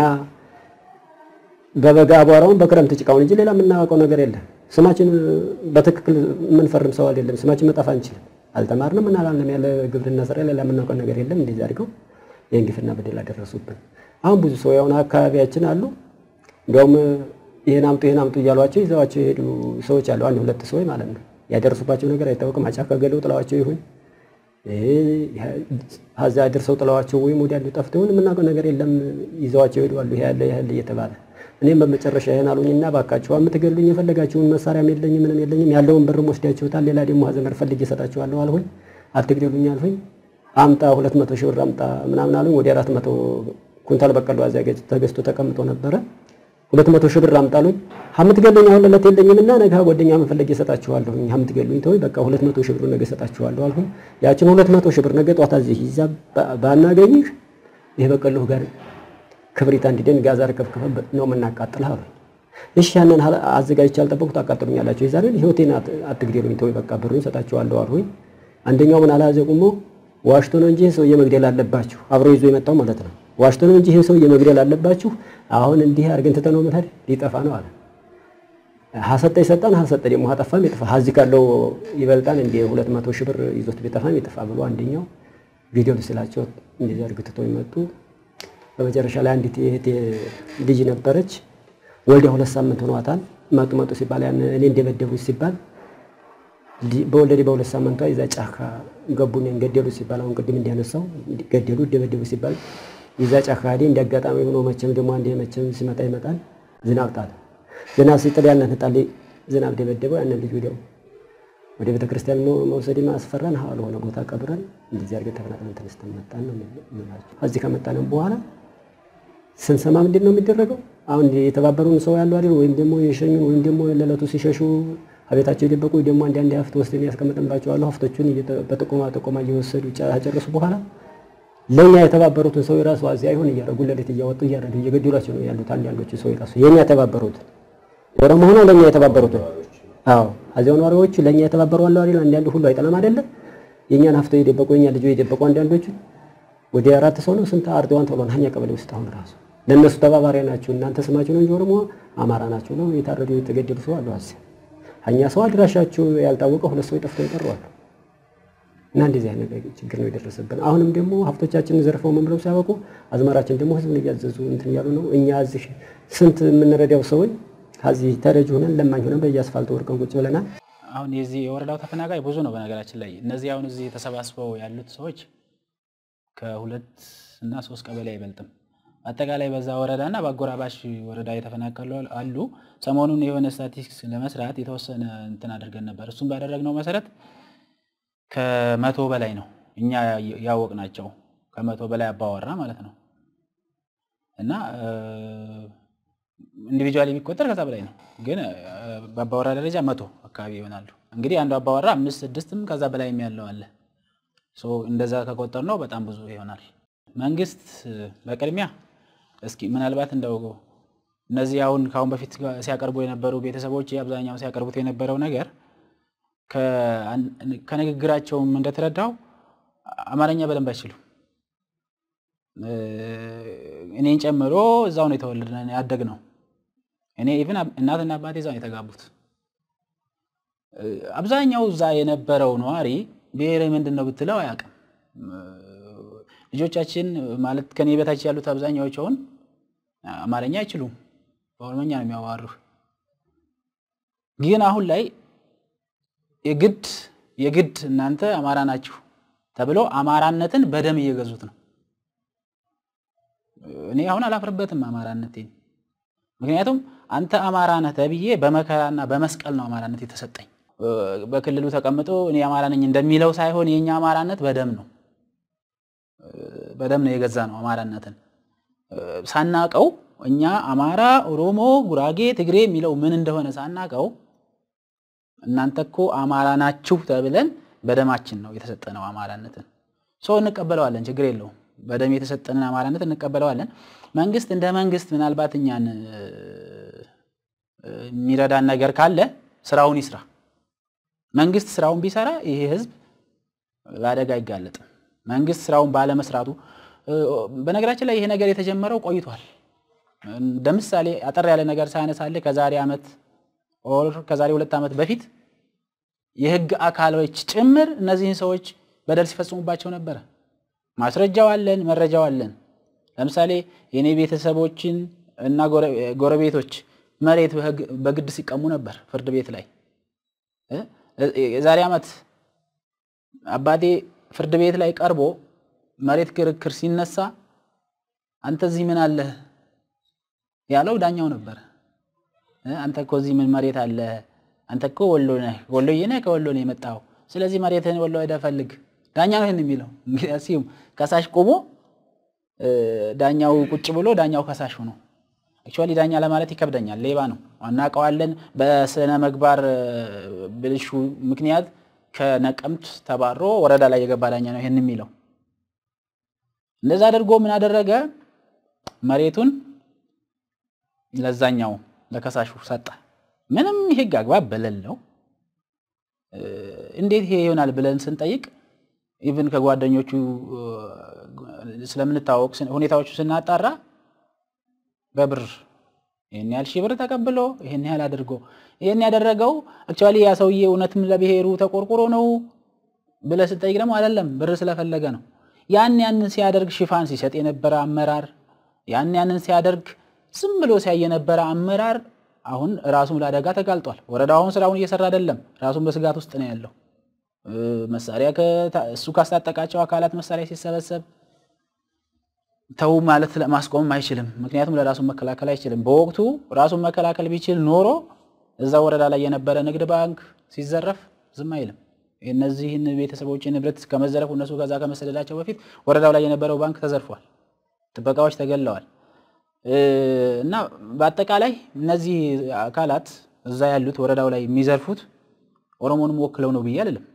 በበጋ አቧራውን በክረምት ጭቃውን እንጂ ሌላ የምናውቀው ነገር የለም ስማችን በትክክል ምን ፈርም ሰው አይደለም ስማችን መጣፍ አንችልም አልተማርንም እና አላልንም ያለ ግብርና ስራ ሌላ የምናውቀው ነገር የለም እንደዚህ አድርገው የእንግፍና በደል አደረሱብን አሁን ብዙ ሰው ያውና አካባቢያችን አሉ እንደውም ይሄን አምጡ ይሄን አምጡ እያሏቸው ይዘዋቸው ይሄዱ ሰዎች አሉ አንድ ሁለት ሰዎች ማለት ነው ያደረሱባቸው ነገር አይታወቅም አጫካ ገለው ጥላዋቸው ይሁን እህ ሀዛ ደርሰው ጥላዋቸው ወይ ሞዲ ያሉ ጠፍተው ምናውቀው ነገር የለም ይዘዋቸው ይሄዱ አሉ ይሄ ያለ ይሄ እየተባለ እኔም በመጨረሻ ይሄን አሉኝና ባካችሁ አምትገሉኝ የፈለጋችሁን መሳሪያም የለኝም ምንም የለኝም ያለውን ብር ወስዳችሁታል ሌላ ደግሞ ሀዘን ፈልጌ እሰጣችኋለሁ አልሁኝ አትግደሉኝ አልሁኝ አምጣ ሁለት መቶ ሺህ ብር አምጣ ምናምን አሉኝ ወደ አራት መቶ ኩንታል በቀሉ አዘጋጅ ተገዝቶ ተቀምጦ ነበር ሁለት መቶ ሺህ ብር አምጣሉኝ ሀምት ገሉኝ አሁን ለለት የለኝምና ነገ ጓደኛ መፈለግ ይሰጣችኋለሁ ሀምት ገሉኝ ተወይ በቃ ሁለት መቶ ሺህ ብር ነገ ይሰጣችኋለሁ አልኩ ያችን ሁለት መቶ ሺህ ብር ነገ ጧት እዚህ ይዛ ባናገኝሽ ይሄ በቀልሁ ጋር ክብሪት አንዲደን ጋዝ አርከፍከፈ ነው መናቃጥልህ አሉ እሺ ያንን አዘጋጅቻ አልጠበቁት አቃጥሉኛላችሁ ይዛሬ ህይወቴን አትግደሉኝ ተወይ በቃ ብሩን ይሰጣችኋለሁ አልኩኝ አንደኛው ምን አላዘቁሞ ዋሽቶ ነው እንጂ ሰው የመግደል አለባችሁ አብሮ ይዞ የመጣው ማለት ነው ዋሽቶ ነው እንጂ ሰው የመግደል አለባችሁ አሁን እንዲህ አርገን ተተነው መታድ ሊጠፋ ነው አለ ሐሰተ ይሰጣን ሐሰተ ደግሞ ሀጠፋም ይጠፋ ሀዚ ካለው ይበልጣን እንደ ሁለት መቶ ሺህ ብር ይዞት ቢጠፋም ይጠፋ ብሎ አንደኛው ቪዲዮ ስላቸው እንደዚህ አርግተው ይመጡ በመጨረሻ ላይ አንዲት እህቴ ልጅ ነበረች ወልደ ሁለት ሳምንት ሆኗታል መጡ መጡ ሲባል ያን እኔ እንደበደቡ ሲባል በወለዲ በሁለት ሳምንቷ ይዛ ጫካ ገቡን እንገደሉ ሲባል አሁን ቅድም እንዲያነሳው ገደሉ ደበደቡ ሲባል ይዛ ጫካ ሄደ እንዲያጋጣሚ ሆኖ መቸም ደግሞ አንዴ መቸም ሲመጣ ይመጣል ዝናብ ጣለ ዝናብ ሲጥል ያንን ተጣለ ዝናብ ደበደበው ያንን ልጅ ወዲያው ወደ ቤተ ክርስቲያን ነው መውሰድ ማስፈራን ሐዋል ሆነ ቦታ ቀብረን እንደዚህ አርገን ተፈናቅለን ተነስተን መጣን ነው ማለት እዚህ ከመጣን በኋላ ስንሰማ ምንድነው የሚደረገው አሁን የተባበሩን ሰው ያለው አይደል ወይም ደግሞ የሸኙን ወይም ደግሞ ለለቱ ሲሸሹ አቤታቸው ይደበቁ ደግሞ አንድ አንድ ሀፍት ወስደን ያስቀመጥንባቸው አሉ ሀፍቶቹን በጥቆማ ጥቆማ እየወሰዱ ጨረሱ በኋላ ለኛ የተባበሩትን ሰው ይራሱ አዚ አይሆን እያረጉ ለለት እያወጡ እያረዱ እየገደሏቸው ነው ያሉት አንድ አንዶች ሰው ይራሱ የኛ የተባበሩት ወረም ሆኖ ለኛ የተባበሩት አዎ አዚያው ነዋሪዎች ለኛ የተባበሩ አሉ አይደል አንድ አንድ ሁሉ አይጠላም አይደለ የኛን ሀፍቶ ይደበቁ የኛ ልጅ ይደበቁ አንድ አንዶች ወደ አራት ሰው ነው ስንት አርደዋን ተብሎን ሀኛ ቀበሌ ውስጥ አሁን ራሱ ለነሱ ተባባሪ ናቸው እናንተ ስማችሁ ነው እንጂ ወረሞ አማራ ናቸው ነው የታረዱ የተገደሉ ሰው አሉ አዚ ሀኛ ሰው አድራሻቸው ያልታወቀ ሁለት ሰው ይጠፍተው ይቀርዋል እና እንደዚህ አይነት ችግር ነው የደረሰብን አሁንም ደግሞ ሀብቶቻችንን ዘርፈው መምረው ሲያበቁ አዝመራችን ደግሞ ህዝብን እያዘዙ እንትን ያሉ ነው እኛ እዚህ ስንት የምንረዳው ሰዎች ከዚህ ተረጅ ሆነን ለማኝ ሆነን በየአስፋልቱ ወርቀን ቁጭ ብለናል አሁን የዚህ የወረዳው ተፈናቃይ ብዙ ነው በነገራችን ላይ እነዚህ አሁን እዚህ ተሰባስበው ያሉት ሰዎች ከሁለት እና ሶስት ቀበሌ አይበልጥም አጠቃላይ በዛ ወረዳና ባጎራባሽ ወረዳ የተፈናቀሉ አሉ ሰሞኑን የሆነ ስታቲስቲክስ ለመስራት የተወሰነ እንትን አድርገን ነበር እሱን ባደረግነው መሰረት ከመቶ በላይ ነው እኛ ያወቅናቸው ከመቶ በላይ አባወራ ማለት ነው እና ኢንዲቪጁዋሊ ቢቆጠር ከዛ በላይ ነው ግን በአባወራ ደረጃ መቶ አካባቢ ይሆናሉ እንግዲህ አንዱ አባወራ አምስት ስድስትም ከዛ በላይ የሚያለው አለ ሶ እንደዛ ከቆጠር ነው በጣም ብዙ ይሆናል መንግስት በቅድሚያ እስኪ ምናልባት እንደው እነዚህ አሁን ካሁን በፊት ሲያቀርቡ የነበሩ ቤተሰቦች አብዛኛው ሲያቀርቡት የነበረው ነገር ከንግግራቸው እንደተረዳው አማርኛ በደንብ አይችሉም እኔን ጨምሮ እዛው ነው የተወለድነው ያደግነው እኔ ኢቭን እናትና አባቴ እዛው የተጋቡት አብዛኛው እዛ የነበረው ነዋሪ ብሔሬ ምንድነው ብትለው አያውቅም ልጆቻችን ማለት ከኔ በታች ያሉት አብዛኛዎቹ አሁን አማርኛ አይችሉም በኦሮምኛ ነው የሚያወሩ ግን አሁን ላይ የግድ የግድ እናንተ አማራ ናችሁ ተብሎ አማራነትን በደም እየገዙት ነው እኔ አሁን አላፍርበትም አማራነቴን ምክንያቱም አንተ አማራ ነህ ተብዬ በመከራና በመስቀል ነው አማራነት የተሰጠኝ በክልሉ ተቀምጦ እኔ አማራ ነኝ እንደሚለው ሳይሆን የኛ አማራነት በደም ነው በደም ነው የገዛ ነው አማራነትን ሳናቀው እኛ አማራ ኦሮሞ ጉራጌ ትግሬ የሚለው ምን እንደሆነ ሳናቀው እናንተኮ አማራ ናችሁ ተብለን በደማችን ነው የተሰጠነው አማራነትን ሶ እንቀበለዋለን ችግር የለውም በደም የተሰጠነን አማራነት እንቀበለዋለን መንግስት እንደ መንግስት ምናልባት እኛን የሚረዳን ነገር ካለ ስራውን ይስራ መንግስት ስራውን ቢሰራ ይሄ ህዝብ ለአደጋ አይጋለጥም መንግስት ስራውን ባለ መስራቱ በነገራችን ላይ ይሄ ነገር የተጀመረው ቆይቷል እንደምሳሌ አጠር ያለ ነገር ሳይነሳለ ከዛሬ አመት ኦር ከዛሬ ሁለት አመት በፊት የህግ አካሎች ጭምር እነዚህን ሰዎች በደል ሲፈጽሙባቸው ነበር ማስረጃው አለን መረጃው አለን ለምሳሌ የኔ ቤተሰቦችን እና ጎረቤቶች መሬት በግድ ሲቀሙ ነበር ፍርድ ቤት ላይ የዛሬ አመት አባቴ ፍርድ ቤት ላይ ቀርቦ መሬት ክርክር ሲነሳ አንተ እዚህ ምን አለ ያለው ዳኛው ነበር አንተ እኮ እዚህ ምን መሬት አለ አንተ እኮ ወሎ ነህ ወሎዬ ነህ ከወሎ ነው የመጣው ስለዚህ መሬትህን ወሎ ሄደህ ፈልግ ዳኛው ይሄን የሚለው እንግዲህ ከሳሽ ቆሞ ዳኛው ቁጭ ብሎ ዳኛው ከሳሽ ሆኖ አክቹዋሊ ዳኛ ለማለት ይከብደኛል ሌባ ነው አናቀዋለን በስነ ምግባር ብልሹ ምክንያት ከነቀምት ተባሮ ወረዳ ላይ የገባ ዳኛ ነው ይሄን የሚለው እንደዛ አድርጎ ምን አደረገ መሬቱን ለዛኛው ለከሳሹ ሰጠ ምንም ይሄ አግባብ በለለው እንዴት ይሄ ይሆናል ብለን ስንጠይቅ ኢቭን ከጓደኞቹ ስለምን ታወቅ ሁኔታዎቹ ስናጣራ በብር ይሄን ያህል ሺህ ብር ተቀብሎ ይሄን ያህል አድርጎ ይሄን ያደረገው አክቹዋሊ ያ ሰውዬ እውነትም ለብሔሩ ተቆርቆሮ ነው ብለህ ስጠይቅ ደግሞ አይደለም ብር ስለፈለገ ነው ያን ያንን ሲያደርግ ሽፋን ሲሰጥ የነበረ አመራር ያን ያንን ሲያደርግ ዝም ብሎ ሲያየ የነበረ አመራር አሁን ራሱን ለአደጋ ተጋልጧል ወረዳውን ስራውን እየሰራ አይደለም ራሱን በስጋት ውስጥ ነው ያለው መሳሪያ ከሱ ካስታጠቃቸው አካላት መሳሪያ ሲሰበሰብ ተው ማለት ለማስቆም አይችልም ምክንያቱም ለራሱ መከላከል አይችልም በወቅቱ ራሱን መከላከል ቢችል ኖሮ እዛ ወረዳ ላይ የነበረ ንግድ ባንክ ሲዘረፍ ዝም አይልም እነዚህን ቤተሰቦች ንብረት ከመዘረፉ እነሱ ከዛ ከመሰደዳቸው በፊት ወረዳው ላይ የነበረው ባንክ ተዘርፏል ጥበቃዎች ተገለዋል እና በአጠቃላይ እነዚህ አካላት እዛ ያሉት ወረዳው ላይ የሚዘርፉት ኦሮሞንም ወክለው ነው ብያለለም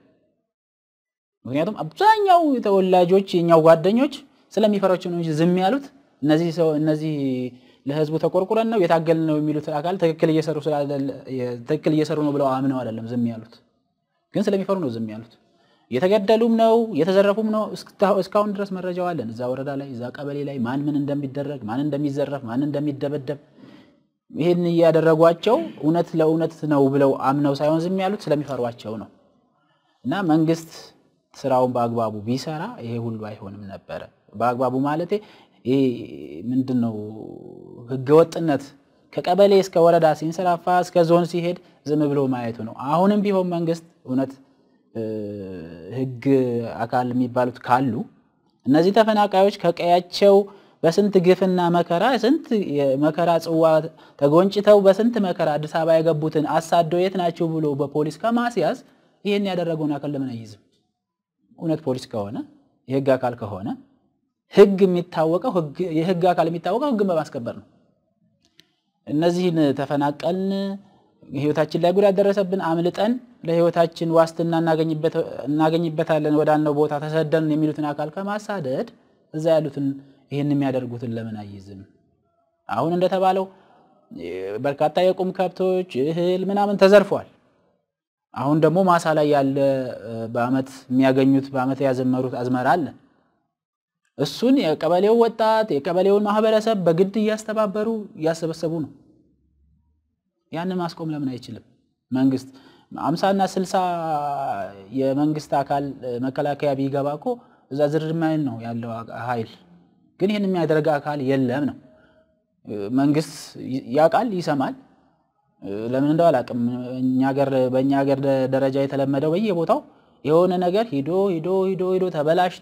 ምክንያቱም አብዛኛው ተወላጆች የኛው ጓደኞች ስለሚፈራቸው ነው እንጂ ዝም ያሉት እነዚህ ሰው እነዚህ ለህዝቡ ተቆርቆረን ነው የታገልን ነው የሚሉት አካል ትክክል እየሰሩ ስላለ ትክክል እየሰሩ ነው ብለው አምነው አይደለም ዝም ያሉት ግን ስለሚፈሩ ነው ዝም ያሉት የተገደሉም ነው የተዘረፉም ነው እስካሁን ድረስ መረጃው አለን እዛ ወረዳ ላይ እዛ ቀበሌ ላይ ማን ምን እንደሚደረግ ማን እንደሚዘረፍ ማን እንደሚደበደብ ይሄን ያደረጓቸው እውነት ለእውነት ነው ብለው አምነው ሳይሆን ዝም ያሉት ስለሚፈሯቸው ነው እና መንግስት ስራውን በአግባቡ ቢሰራ ይሄ ሁሉ አይሆንም ነበር በአግባቡ ማለት ይሄ ምንድነው ህገወጥነት ከቀበሌ እስከ ወረዳ ሲንሰራፋ እስከ ዞን ሲሄድ ዝም ብሎ ማየቱ ነው አሁንም ቢሆን መንግስት እውነት ህግ አካል የሚባሉት ካሉ እነዚህ ተፈናቃዮች ከቀያቸው በስንት ግፍና መከራ ስንት የመከራ ጽዋ ተጎንጭተው በስንት መከራ አዲስ አበባ የገቡትን አሳዶ የት ናቸው ብሎ በፖሊስ ከማስያዝ ይሄን ያደረገውን አካል ለምን አይይዝም እውነት ፖሊስ ከሆነ የህግ አካል ከሆነ ህግ የሚታወቀው ህግ የህግ አካል የሚታወቀው ህግ በማስከበር ነው እነዚህን ተፈናቀልን ህይወታችን ላይ ጉዳት ደረሰብን አምልጠን ለህይወታችን ዋስትና እናገኝበት እናገኝበታለን ወዳልነው ቦታ ተሰደን የሚሉትን አካል ከማሳደድ እዛ ያሉትን ይሄን የሚያደርጉትን ለምን አይይዝም አሁን እንደተባለው በርካታ የቁም ከብቶች እህል ምናምን ተዘርፏል አሁን ደግሞ ማሳ ላይ ያለ በአመት የሚያገኙት በአመት ያዘመሩት አዝመራ አለ እሱን የቀበሌው ወጣት የቀበሌውን ማህበረሰብ በግድ ያስተባበሩ ያሰበሰቡ ነው ያን ማስቆም ለምን አይችልም መንግስት ሃምሳ እና ስልሳ የመንግስት አካል መከላከያ ቢገባኮ እዛ ዝርማይል ነው ያለው ኃይል ግን ይሄን የሚያደርግ አካል የለም ነው መንግስት ያቃል ይሰማል ለምን እንደው አላቅም እኛ ሀገር በእኛ ሀገር ደረጃ የተለመደው በየቦታው የሆነ ነገር ሂዶ ሂዶ ሂዶ ሂዶ ተበላሽቶ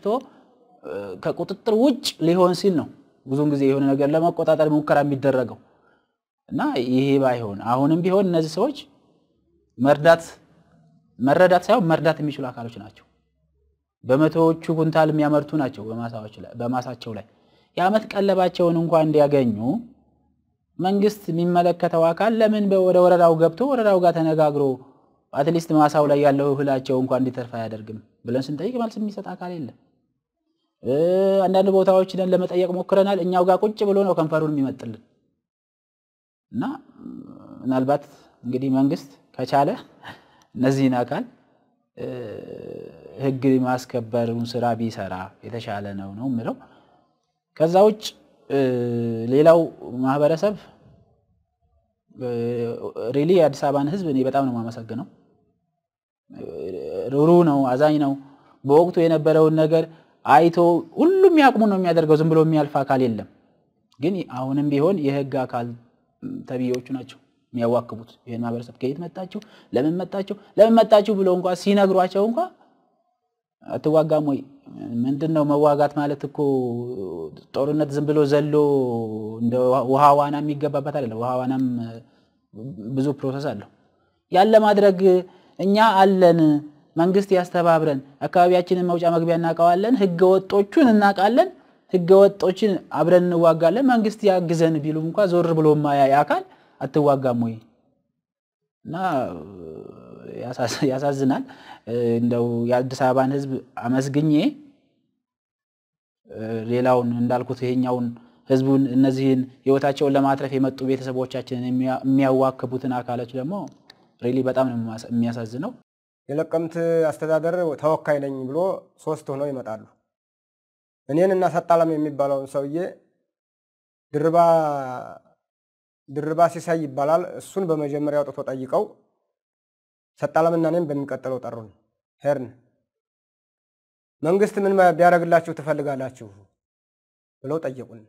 ከቁጥጥር ውጭ ሊሆን ሲል ነው ብዙውን ጊዜ የሆነ ነገር ለመቆጣጠር ሙከራ የሚደረገው እና ይሄ ባይሆን አሁንም ቢሆን እነዚህ ሰዎች መርዳት መረዳት ሳይሆን መርዳት የሚችሉ አካሎች ናቸው በመቶዎቹ ኩንታል የሚያመርቱ ናቸው በማሳዎች ላይ በማሳቸው ላይ ያመት ቀለባቸውን እንኳን እንዲያገኙ መንግስት የሚመለከተው አካል ለምን ወደ ወረዳው ገብቶ ወረዳው ጋር ተነጋግሮ አትሊስት ማሳው ላይ ያለው እህላቸው እንኳን እንዲተርፋ ያደርግም ብለን ስንጠይቅ መልስ የሚሰጥ አካል የለም አንዳንድ ቦታዎች ደን ለመጠየቅ ሞክረናል እኛው ጋር ቁጭ ብሎ ነው ከንፈሩን የሚመጥልን እና ምናልባት እንግዲህ መንግስት ከቻለ እነዚህን አካል ህግ ማስከበሩን ስራ ቢሰራ የተሻለ ነው ነው ምለው ከዛው ሌላው ማህበረሰብ ሪሊ አዲስ አበባን ህዝብ እኔ በጣም ነው ማመሰግነው ሩሩ ነው አዛኝ ነው በወቅቱ የነበረው ነገር አይቶ ሁሉም ያቅሙ ነው የሚያደርገው ዝም ብሎ የሚያልፍ አካል የለም ግን አሁንም ቢሆን የህግ አካል ተብዮቹ ናቸው የሚያዋክቡት ይሄን ማህበረሰብ ከየት መጣችሁ ለምን መጣችሁ ለምን መጣችሁ ብሎ እንኳን ሲነግሯቸው እንኳን አትዋጋም ወይ ምንድነው መዋጋት ማለት እኮ ጦርነት ዝም ብሎ ዘሎ እንደ ውሃዋና የሚገባበት አይደለም ውሃዋናም ብዙ ፕሮሰስ አለው ያለ ማድረግ እኛ አለን መንግስት ያስተባብረን አካባቢያችንን መውጫ መግቢያ እናቀዋለን ህገ ወጦቹን እናቃለን ህገወጦችን አብረን እንዋጋለን መንግስት ያግዘን ቢሉ እንኳን ዞር ብሎ ማያ አካል አትዋጋም ወይ እና ያሳዝናል እንደው የአዲስ አበባን ህዝብ አመስግኜ ሌላውን እንዳልኩት ይሄኛውን ህዝቡን እነዚህን ህይወታቸውን ለማትረፍ የመጡ ቤተሰቦቻችንን የሚያዋክቡትን አካላች ደግሞ ሪሊ በጣም ነው የሚያሳዝነው የለቀምት አስተዳደር ተወካይ ነኝ ብሎ ሶስት ሆነው ይመጣሉ እኔን እና ሰጣለም የሚባለው ሰውዬ ድርባ ድርባ ሲሳይ ይባላል እሱን በመጀመሪያው አውጥቶ ጠይቀው ሰጣለምና እኔም በሚቀጥለው ጠሩን ሄርን መንግስት ምን ቢያረግላችሁ ትፈልጋላችሁ ብለው ጠየቁን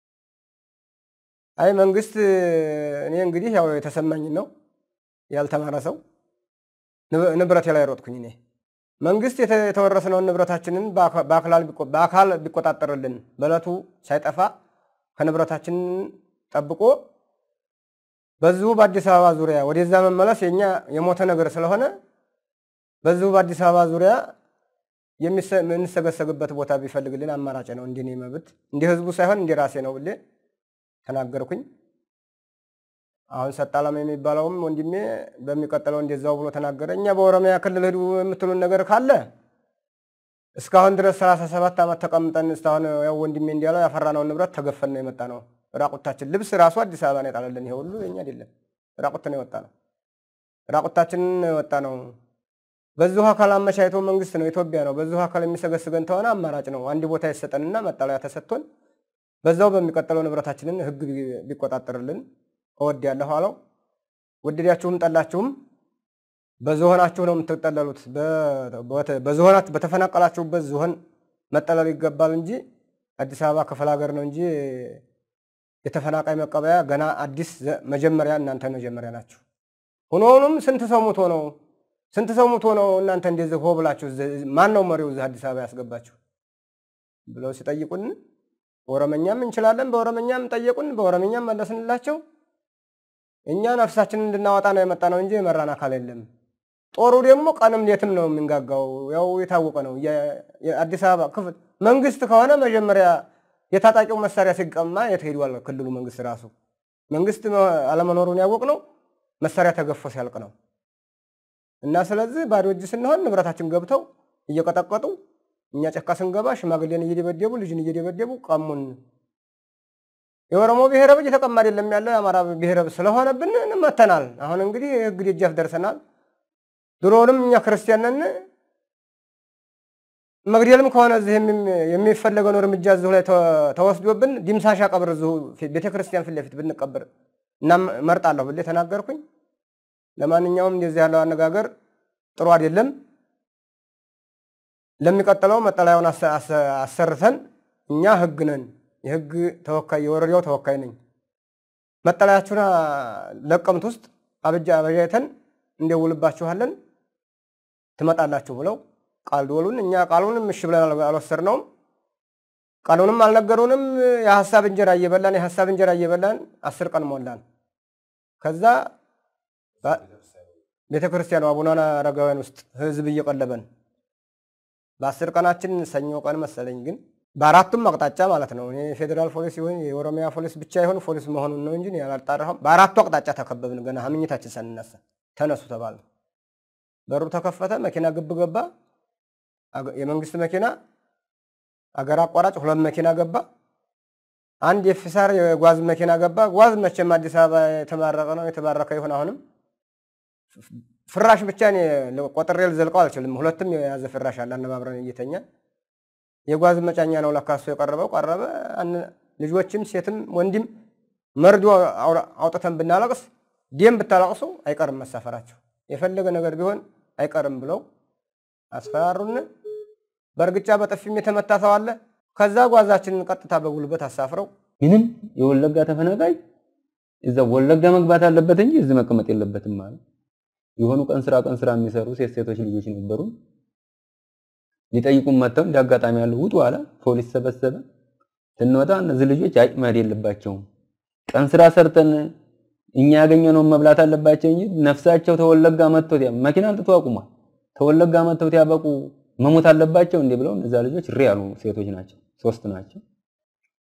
አይ መንግስት እኔ እንግዲህ ያው የተሰማኝ ነው ያልተማረ ሰው ንብረት ላይ ሮጥኩኝ እኔ መንግስት የተወረሰነው ንብረታችንን በአካል በአካል ቢቆጣጠርልን በለቱ ሳይጠፋ ከንብረታችን ጠብቆ በዚሁ በአዲስ አበባ ዙሪያ ወደዛ መመለስ የኛ የሞተ ነገር ስለሆነ በዚሁ በአዲስ አበባ ዙሪያ የሚሰገሰግበት ቦታ ቢፈልግልን አማራጭ ነው እንደኔ መብት እንደ ህዝቡ ሳይሆን እንደ ራሴ ነው ብለ ተናገርኩኝ አሁን ሰጣለም የሚባለውም ወንድሜ በሚቀጥለው እንደዛው ብሎ ተናገረኛ በኦሮሚያ ክልል ሄዱ የምትሉን ነገር ካለ እስካሁን ድረስ ሰላሳ ሰባት አመት ተቀምጠን እስካሁን ያው ወንድሜ እንዲያለው ያፈራነው ንብረት ተገፈን ነው የመጣ ነው ራቁታችን ልብስ ራሱ አዲስ አበባ ነው የጣለልን ይሄ ሁሉ የኛ አይደለም ራቁት ነው የወጣ ነው ራቁታችን ነው የወጣ ነው በዚሁ አካል አመቻይቶ መንግስት ነው ኢትዮጵያ ነው በዚሁ አካል የሚሰገስገን ተሆነ አማራጭ ነው አንድ ቦታ ይሰጠንና መጣለያ ተሰጥቶን በዛው በሚቀጥለው ንብረታችንን ህግ ቢቆጣጠርልን እወዳለሁ አለው ወደዳችሁም ጠላችሁም በዝሆናችሁ ነው የምትጠለሉት በዝሆናት በተፈናቀላችሁበት ዝሆን መጠለል ይገባል እንጂ አዲስ አበባ ከፈላ ሀገር ነው እንጂ የተፈናቃይ መቀበያ ገና አዲስ መጀመሪያ እናንተ መጀመሪያ ናችሁ ሆኖንም ስንት ሰው ሞቶ ነው ስንት ሰው ሞቶ ነው እናንተ እንደዚህ ሆብላችሁ ማን ነው መሪው እዚህ አዲስ አበባ ያስገባችሁ ብለው ሲጠይቁን ኦሮመኛም እንችላለን በኦሮመኛም ጠየቁን በኦሮመኛም መለስንላቸው እኛ ነፍሳችንን እንድናወጣ ነው የመጣ ነው እንጂ የመራን አካል የለም ጦሩ ደግሞ ቀንም ሌትም ነው የሚንጋጋው ያው የታወቀ ነው የአዲስ አበባ ክፍል መንግስት ከሆነ መጀመሪያ የታጣቂው መሳሪያ ሲቀማ የተሄዷል ክልሉ መንግስት ራሱ መንግስት አለመኖሩን ያወቅ ነው መሳሪያ ተገፎ ሲያልቅ ነው እና ስለዚህ ባዶ እጅ ስንሆን ንብረታችን ገብተው እየቀጠቀጡ እኛ ጨካ ስንገባ ሽማግሌን እየደበደቡ ልጅን እየደበደቡ ቀሙን የኦሮሞ ብሔረሰብ እየተቀማ አይደለም ያለው የአማራ ብሔረሰብ ስለሆነብን እንመተናል አሁን እንግዲህ ህግ ደጃፍ ደርሰናል ድሮንም እኛ ክርስቲያን ነን መግደልም ከሆነ እዚህ የሚፈለገው እርምጃ እዚሁ ላይ ተወስዶብን ዲምሳሻ ቀብር እዚሁ ቤተክርስቲያን ፊት ለፊት ብንቀብር እና መርጣለሁ ብለ ተናገርኩኝ ለማንኛውም እንደዚህ ያለው አነጋገር ጥሩ አይደለም ለሚቀጥለው መጠለያውን አሰርተን እኛ ህግ ነን የህግ ተወካይ የወረዳው ተወካይ ነኝ መጠለያችሁና ለቀምት ውስጥ አብጃ አበጃይተን እንደውልባችኋለን ትመጣላችሁ ብለው ቃል ደወሉን እኛ ቃሉንም እሺ ብለን አልወሰድነውም ቃሉንም አልነገሩንም የሐሳብ እንጀራ እየበላን የሐሳብ እንጀራ እየበላን አስር ቀን ሞላን ከዛ ቤተክርስቲያኑ አቡነ አረጋውያን ውስጥ ህዝብ እየቀለበን በአስር ቀናችን ሰኞ ቀን መሰለኝ ግን በአራቱም አቅጣጫ ማለት ነው እኔ ፌደራል ፖሊስ ይሁን የኦሮሚያ ፖሊስ ብቻ ይሁን ፖሊስ መሆኑን ነው እንጂ ያላጣራሁም በአራቱ አቅጣጫ ተከበብን ገና ሀምኝታችን ሳንነሳ ተነሱ ተባለ በሩ ተከፈተ መኪና ግብ ገባ የመንግስት መኪና አገር አቋራጭ ሁለት መኪና ገባ አንድ የፍሳር የጓዝ መኪና ገባ ጓዝ መቼም አዲስ አበባ የተባረቀ ነው የተባረከ ይሁን አሁንም ፍራሽ ብቻ ነው ቆጥሬል ዘልቀው አልችልም ሁለቱም የያዘ ፍራሽ አለ አነባብረን እየተኛ የጓዝ መጫኛ ነው ለካሱ የቀረበው ቀረበ ልጆችም ሴትም ወንድም መርዶ አውጥተን ብናለቅስ ዲም ብታለቅሱ አይቀርም መሳፈራቸው የፈለገ ነገር ቢሆን አይቀርም ብለው አስፈራሩን በርግጫ በጥፊም የተመታ ሰው አለ ከዛ ጓዛችንን ቀጥታ በጉልበት አሳፍረው ምንም የወለጋ ተፈናቃይ እዛ ወለጋ መግባት አለበት እንጂ እዚህ መቀመጥ የለበትም ማለት የሆኑ ቀን ስራ ቀን ስራ የሚሰሩ ሴት ሴቶች ልጆች ነበሩ ሊጠይቁም መተው እንዲያጋጣሚ ያለው ውጡ አለ ፖሊስ ሰበሰበ ትንወጣ እነዚህ ልጆች አይ መሄድ የለባቸውም ቀን ስራ ሰርተን እኛ ያገኘነው መብላት አለባቸው እንጂ ነፍሳቸው ተወለጋ መተው ያ መኪና አንጥቶ አቁሟል ተወለጋ መተው ያበቁ መሞት አለባቸው እንዴ ብለው እነዛ ልጆች ሪያሉ ሴቶች ናቸው ሶስት ናቸው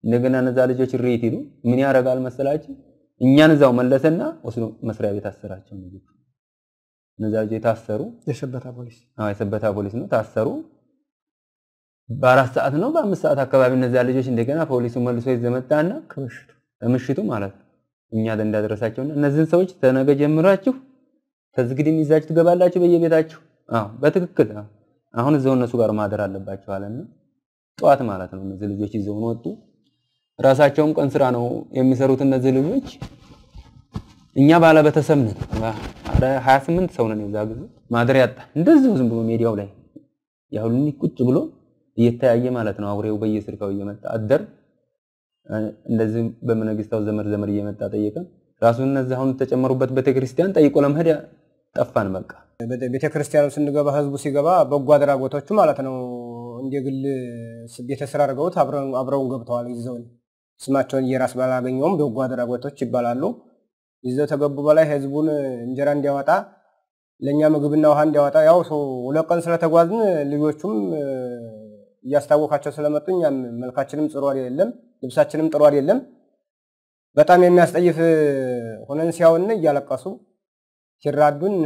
እንደገና እነዛ ልጆች ሬት ይሉ ምን ያረጋል መሰላችሁ እኛን እዛው መለሰና ወስዶ መስሪያ ቤት አሰራቸው ልጆች እነዛ ልጆች ታሰሩ የሰበታ ፖሊስ አዎ የሰበታ ፖሊስ ነው ታሰሩ በአራት ሰዓት ነው በአምስት ሰዓት አካባቢ እነዛ ልጆች እንደገና ፖሊሱ መልሶ ይዘመጣና ከምሽቱ ከምሽቱ ማለት እኛ ዘንድ አደረሳቸውና እነዚህን ሰዎች ተነገ ጀምራችሁ ተዝግድም ይዛችሁ ትገባላችሁ በየቤታችሁ አዎ በትክክል አሁን እዛው እነሱ ጋር ማደር አለባችሁ አለና ጧት ማለት ነው እነዚህ ልጆች ይዘው ነው ወጡ ራሳቸውም ቀን ስራ ነው የሚሰሩት እነዚህ ልጆች እኛ ባለ በተሰምነ ሃያ ስምንት ሰው ነን የዛ ጊዜ ማደር ያጣ እንደዚህ ዝም ብሎ ሜዲያው ላይ ያው ልኒ ቁጭ ብሎ እየተያየ ማለት ነው አውሬው በየስርካው እየመጣ አደር እንደዚህ በመነግስታው ዘመር ዘመር እየመጣ ጠየቀን ራሱን እነዚህ አሁን ተጨመሩበት ቤተክርስቲያን ጠይቆ ለመሄድ ጠፋን በቃ ቤተክርስቲያኑ ስንገባ ህዝቡ ሲገባ በጎ አድራጎቶቹ ማለት ነው እንደግል ቤተ ስራ አድርገውት አብረው አብረው ገብተዋል ይዘው ስማቸውን እየራስ ባላገኘውም በጎ አድራጎቶች ይባላሉ ይዘው ተገቡ በላይ ህዝቡን እንጀራ እንዲያወጣ ለኛ ምግብና ውሃ እንዲያወጣ ያው ሰው ሁለት ቀን ስለተጓዝን ልጆቹም ያስታወካቸው ስለመጡኝ መልካችንም ጥሩ አይደለም ልብሳችንም ጥሩ አይደለም በጣም የሚያስጠይፍ ሆነን ሲያውን እያለቀሱ ሲራዱን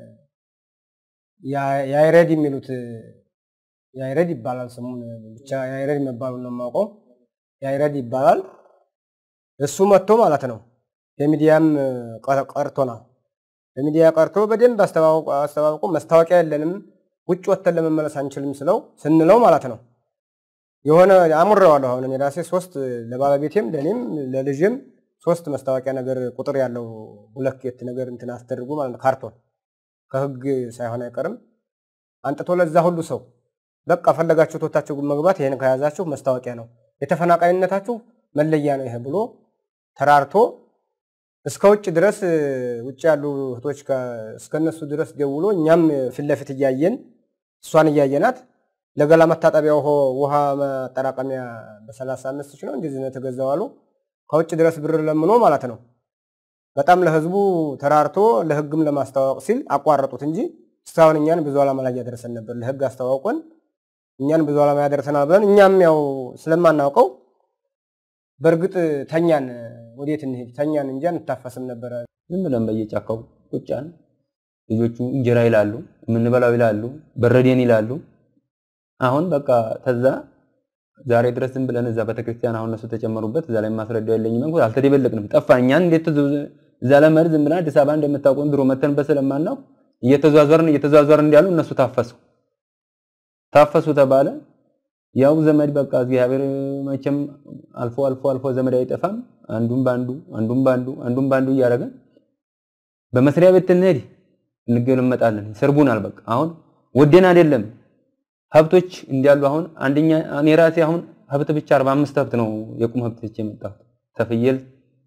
ያ ያይረድ የሚሉት ያይረድ ይባላል ስሙን ብቻ ያይረድ መባሉን ነው ማውቀው ያይረድ ይባላል እሱ መጥቶ ማለት ነው የሚዲያም ቀርቶና የሚዲያ ቀርቶ በደንብ አስተዋውቆ አስተዋውቆ መስታወቂያ የለንም ውጭ ወተን ለመመለስ አንችልም ስለው ስንለው ማለት ነው የሆነ አምረዋለሁ አሁን የራሴ ሶስት ለባለቤቴም ለኔም ለልጅም ሶስት መስታወቂያ ነገር ቁጥር ያለው ሁለኬት ነገር እንትን አስተርጉ ማለት ነው ካርቶን ከህግ ሳይሆን አይቀርም አንጥቶ ለዛ ሁሉ ሰው በቃ ፈለጋችሁ ተወታችሁ መግባት ይሄን ከያዛችሁ መስታወቂያ ነው የተፈናቃይነታችሁ መለያ ነው ይሄ ብሎ ተራርቶ እስከ ውጭ ድረስ ውጭ ያሉ እህቶች እስከነሱ ድረስ ደውሎ እኛም ፍለፍት ያያየን እሷን ያያየናት ለገላ መታጠቢያው ውሃ ማጠራቀሚያ በሰላሳ አምስት ሺህ ነው እንደዚህ ነው ተገዛው አሉ ከውጭ ድረስ ብር ለምኖ ማለት ነው በጣም ለህዝቡ ተራርቶ ለህግም ለማስተዋወቅ ሲል አቋረጡት እንጂ እስካሁን እኛን ብዙ ዓላማ ላይ ያደረሰን ነበር ለህግ አስተዋውቀን እኛን ብዙ ዓላማ ያደረሰናል ብለን እኛም ያው ስለማናውቀው በርግጥ ተኛን ወዴት እንሄድ ተኛን እንጂ አንታፈስም ነበር ዝም ብለን በየጫካው ቁጫን ልጆቹ እንጀራ ይላሉ ምንበላው ይላሉ በረዴን ይላሉ አሁን በቃ ተዛ ዛሬ ድረስ ዝም ብለን እዛ ቤተክርስቲያን አሁን እነሱ ተጨመሩበት እዛ ላይ ማስረዳው ያለኝ መንኩ አልተደበለቅንም ጠፋኛን እንዴት እዛ ለመርዝ ዝም ብለን አዲስ አበባ እንደምታውቁን ድሮ መተን በሰለማናው እየተዟዟርን እየተዟዟርን እንዲያሉ እነሱ ታፈሱ ታፈሱ ተባለ ያው ዘመድ በቃ እግዚአብሔር መቼም አልፎ አልፎ አልፎ ዘመድ አይጠፋም አንዱም ባንዱ አንዱም ባንዱ አንዱም ባንዱ ያረገ በመስሪያ ቤት እንሄድ እንገለመጣለን ሰርቡናል በቃ አሁን ወደና አይደለም ሀብቶች እንዲያሉ አሁን አንደኛ እኔ ራሴ አሁን ሀብት ብቻ አርባ አምስት ሀብት ነው የቁም ሀብት ብቻ የመጣው ተፈየል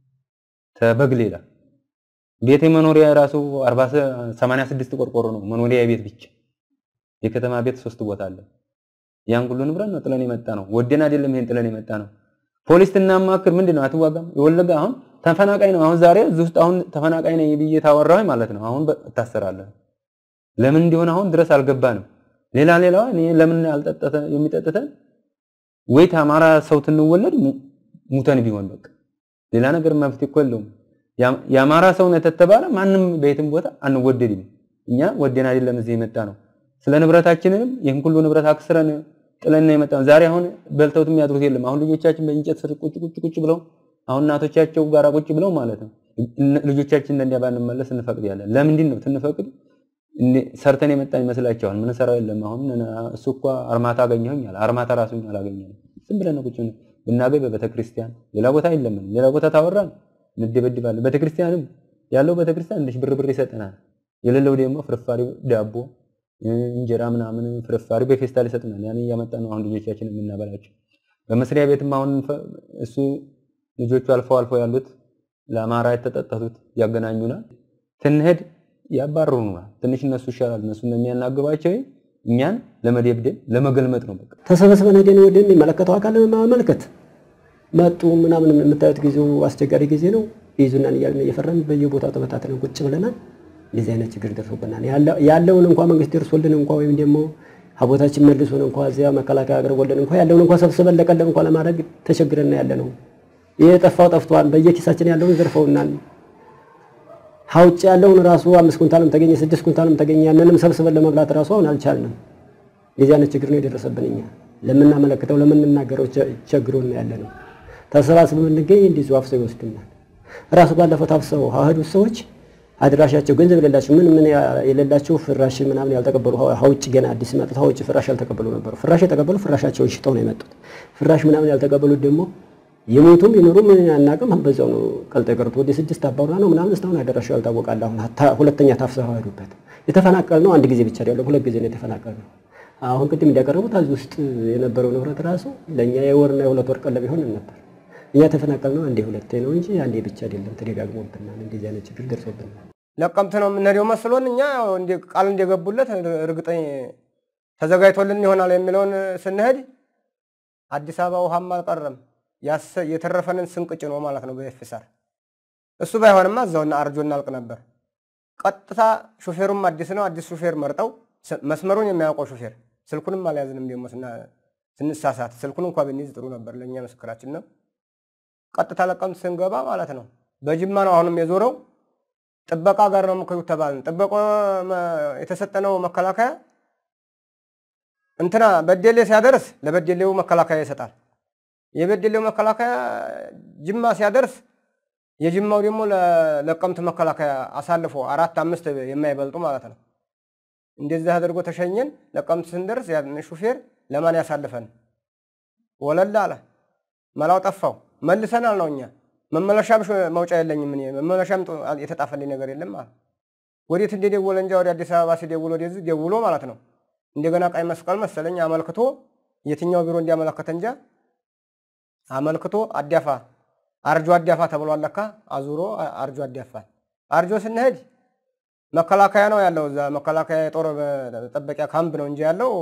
ተበግሌላ ቤቴ መኖሪያ ራሱ አርባ ሰማንያ ስድስት ቆርቆሮ ነው መኖሪያ ቤት ብቻ የከተማ ቤት ሶስት ቦታ አለ ያን ሁሉ ንብረት ነው ጥለን የመጣ ነው ወደና አይደለም ይሄን ጥለን የመጣ ነው ፖሊስ እናማክር ምንድነው አትዋጋም የወለጋ አሁን ተፈናቃይ ነው አሁን ዛሬ እዚህ ውስጥ አሁን ተፈናቃይ ነው ብዬ ታወራው ማለት ነው አሁን ታሰራለህ ለምን እንዲሆን አሁን ድረስ አልገባንም ሌላ ሌላው እኔ ለምን አልጠጠተ የሚጠጠተን ወይ ታማራ ሰው ትንወለድ ሙተን ቢሆን በቃ ሌላ ነገር መፍትሄ ኮለም ያማራ ሰው ነው ተተባለ ማንንም በየትም ቦታ አንወደድም እኛ ወደና አይደለም እዚህ የመጣ ነው ስለ ንብረታችንንም ይሄን ሁሉ ንብረት አክስረን ጥለን ነው የመጣው ዛሬ አሁን በልተውት የሚያድሩት የለም አሁን ልጆቻችን በእንጨት ስር ቁጭ ቁጭ ቁጭ ብለው አሁን እናቶቻቸው ጋራ ቁጭ ብለው ማለት ነው ልጆቻችን እንደኛ ባንመለስ እንፈቅድ ያለ ለምንድን ነው ትንፈቅድ ሰርተን የመጣን ይመስላችኋል ምን ሰራው የለም አሁን እሱ እኮ አርማታ አገኘሁኛል አርማታ ራሱን አላገኘንም ዝም ብለን ነው ቁጭ ብናገኝ በቤተክርስቲያን ሌላ ቦታ የለም ሌላ ቦታ ታወራን እንደበድባለን ቤተክርስቲያንም ያለው ቤተክርስቲያን እንደ ብር ብር ይሰጠናል የሌለው ደግሞ ፍርፋሪ ዳቦ እንጀራ ምናምን ፍርፋሪ በፌስታል ይሰጠናል ያን ያመጣን ነው አሁን ልጆቻችን የምናበላቸው በመስሪያ ቤትም አሁን እሱ ልጆቹ አልፈው አልፈው ያሉት ለአማራ የተጠጠቱት ያገናኙናል ትንሄድ ያባሩናል ትንሽ እነሱ ይሻላል እነሱ የሚያናግባቸው እኛን ለመደብደብ ለመገልመጥ ነው በቃ ተሰበሰበን ሄደን ወደ የሚመለከተው አካል ማመልከት መጡ ምናምን የምታዩት ጊዜው አስቸጋሪ ጊዜ ነው ይዙናን እያልን እየፈረን በየቦታው ተበታተን ቁጭ ብለናል እንደዚህ አይነት ችግር ደርሶብናል ያለውን እንኳን መንግስት ደርሶልን እንኳን ወይም ደግሞ ሀቦታችን መልሶን እንኳን እዚያ መከላከያ አቅርቦልን እንኳን ያለውን እንኳን ሰብስበን ለቀለም እንኳን ለማድረግ ተቸግረን ያለ ነው። የጠፋው ጠፍቷል። በየኪሳችን ያለውን ዘርፈውናል። ሀውጭ ያለውን ራሱ አምስት ኩንታልም ተገኘ ስድስት ኩንታልም ተገኘ ያንንም ሰብስበን ለመብላት ራሱ አሁን አልቻልንም። የዚህ አይነት ችግር ነው የደረሰብን። እኛ ለምናመለክተው ለምንናገረው ቸግሮን ያለ ነው። ተሰባስበን እንገኝ እንዲሁ አፍሰው ይወስዱናል። ራሱ ባለፈው ታፍሰው ሀህዱ ሰዎች አድራሻቸው ገንዘብ የሌላቸው ምን ምን የሌላቸው ፍራሽ ምናምን ያልተቀበሉ ሀውጭ ገና አዲስ መጥተው ሀውጭ ፍራሽ ያልተቀበሉ ነበር። ፍራሽ የተቀበሉ ፍራሻቸውን ሽጠው ነው የመጡት። ፍራሽ ምናምን ያልተቀበሉት ደግሞ የሞቱም ይኖሩም አናውቅም። በዛው ነው ቀልጠው የቀሩት። ወደ ስድስት አባውራ ነው ምናምን እስካሁን አደረሻው ያልታወቃል። አሁን ሁለተኛ ታፍሰው ሄዱበት። የተፈናቀል ነው አንድ ጊዜ ብቻ አይደለም ሁለት ጊዜ ነው የተፈናቀል ነው። አሁን ቅድም እንዲያቀርቡት አዚ ውስጥ የነበረው ንብረት ራሱ ለኛ የወርና የሁለት ወር ቀለብ ይሆን ነበር። እኛ ተፈናቀል ነው አንዴ ሁለቴ ነው እንጂ አንዴ ብቻ አይደለም። ተደጋግሞብናል። እንደዚህ አይነት ችግር ደርሶብናል። ለቀምት ነው የምንሄደው መስሎን እኛ እንደ ቃል እንደገቡለት እርግጠኛ ተዘጋጅቶልን ይሆናል የሚለውን ስንሄድ አዲስ አበባ ውሃም አልቀረም። ያስ የተረፈንን ስንቅጭ ነው ማለት ነው በኤፍሳር። እሱ ባይሆንማ እዛውና አርጆ እናልቅ ነበር። ቀጥታ ሹፌሩም አዲስ ነው። አዲስ ሹፌር መርጠው መስመሩን የሚያውቀው ሹፌር ስልኩንም አልያዝንም ደግሞ ስንሳሳት ስልኩን እንኳን ብንይዝ ጥሩ ነበር። ለኛ መስከራችን ነው። ቀጥታ ለቀምት ስንገባ ማለት ነው በጅማ ነው አሁንም የዞረው። ጥበቃ ጋር ነው ምክሩ ተባልን። ጥበቆ የተሰጠነው መከላከያ እንትና በደሌ ሲያደርስ ለበደሌው መከላከያ ይሰጣል። የበደሌው መከላከያ ጅማ ሲያደርስ የጅማው ደግሞ ለቀምት መከላከያ አሳልፎ አራት አምስት የማይበልጡ ማለት ነው። እንደዛ አድርጎ ተሸኘን። ለቀምት ስንደርስ ያን ሹፌር ለማን ያሳልፈን ወለላ አለ። መላው ጠፋው። መልሰናል ነው እኛ መመለሻም መውጫ የለኝም እኔ መመለሻም የተጣፈልኝ ነገር የለም ማለት ወዴት እንደደወለ እንጃ ወደ አዲስ አበባ ሲደውል ወደዚህ ደውሎ ማለት ነው እንደገና ቀይ መስቀል መሰለኝ አመልክቶ የትኛው ቢሮ እንዲያመለከተ እንጃ አመልክቶ አዲያፋ አርጆ አዲያፋ ተብሏል። ለካ አዙሮ አርጆ አዲያፋ አርጆ ስንሄድ መከላከያ ነው ያለው። እዛ መከላከያ የጦር ተጠበቂያ ካምፕ ነው እንጂ ያለው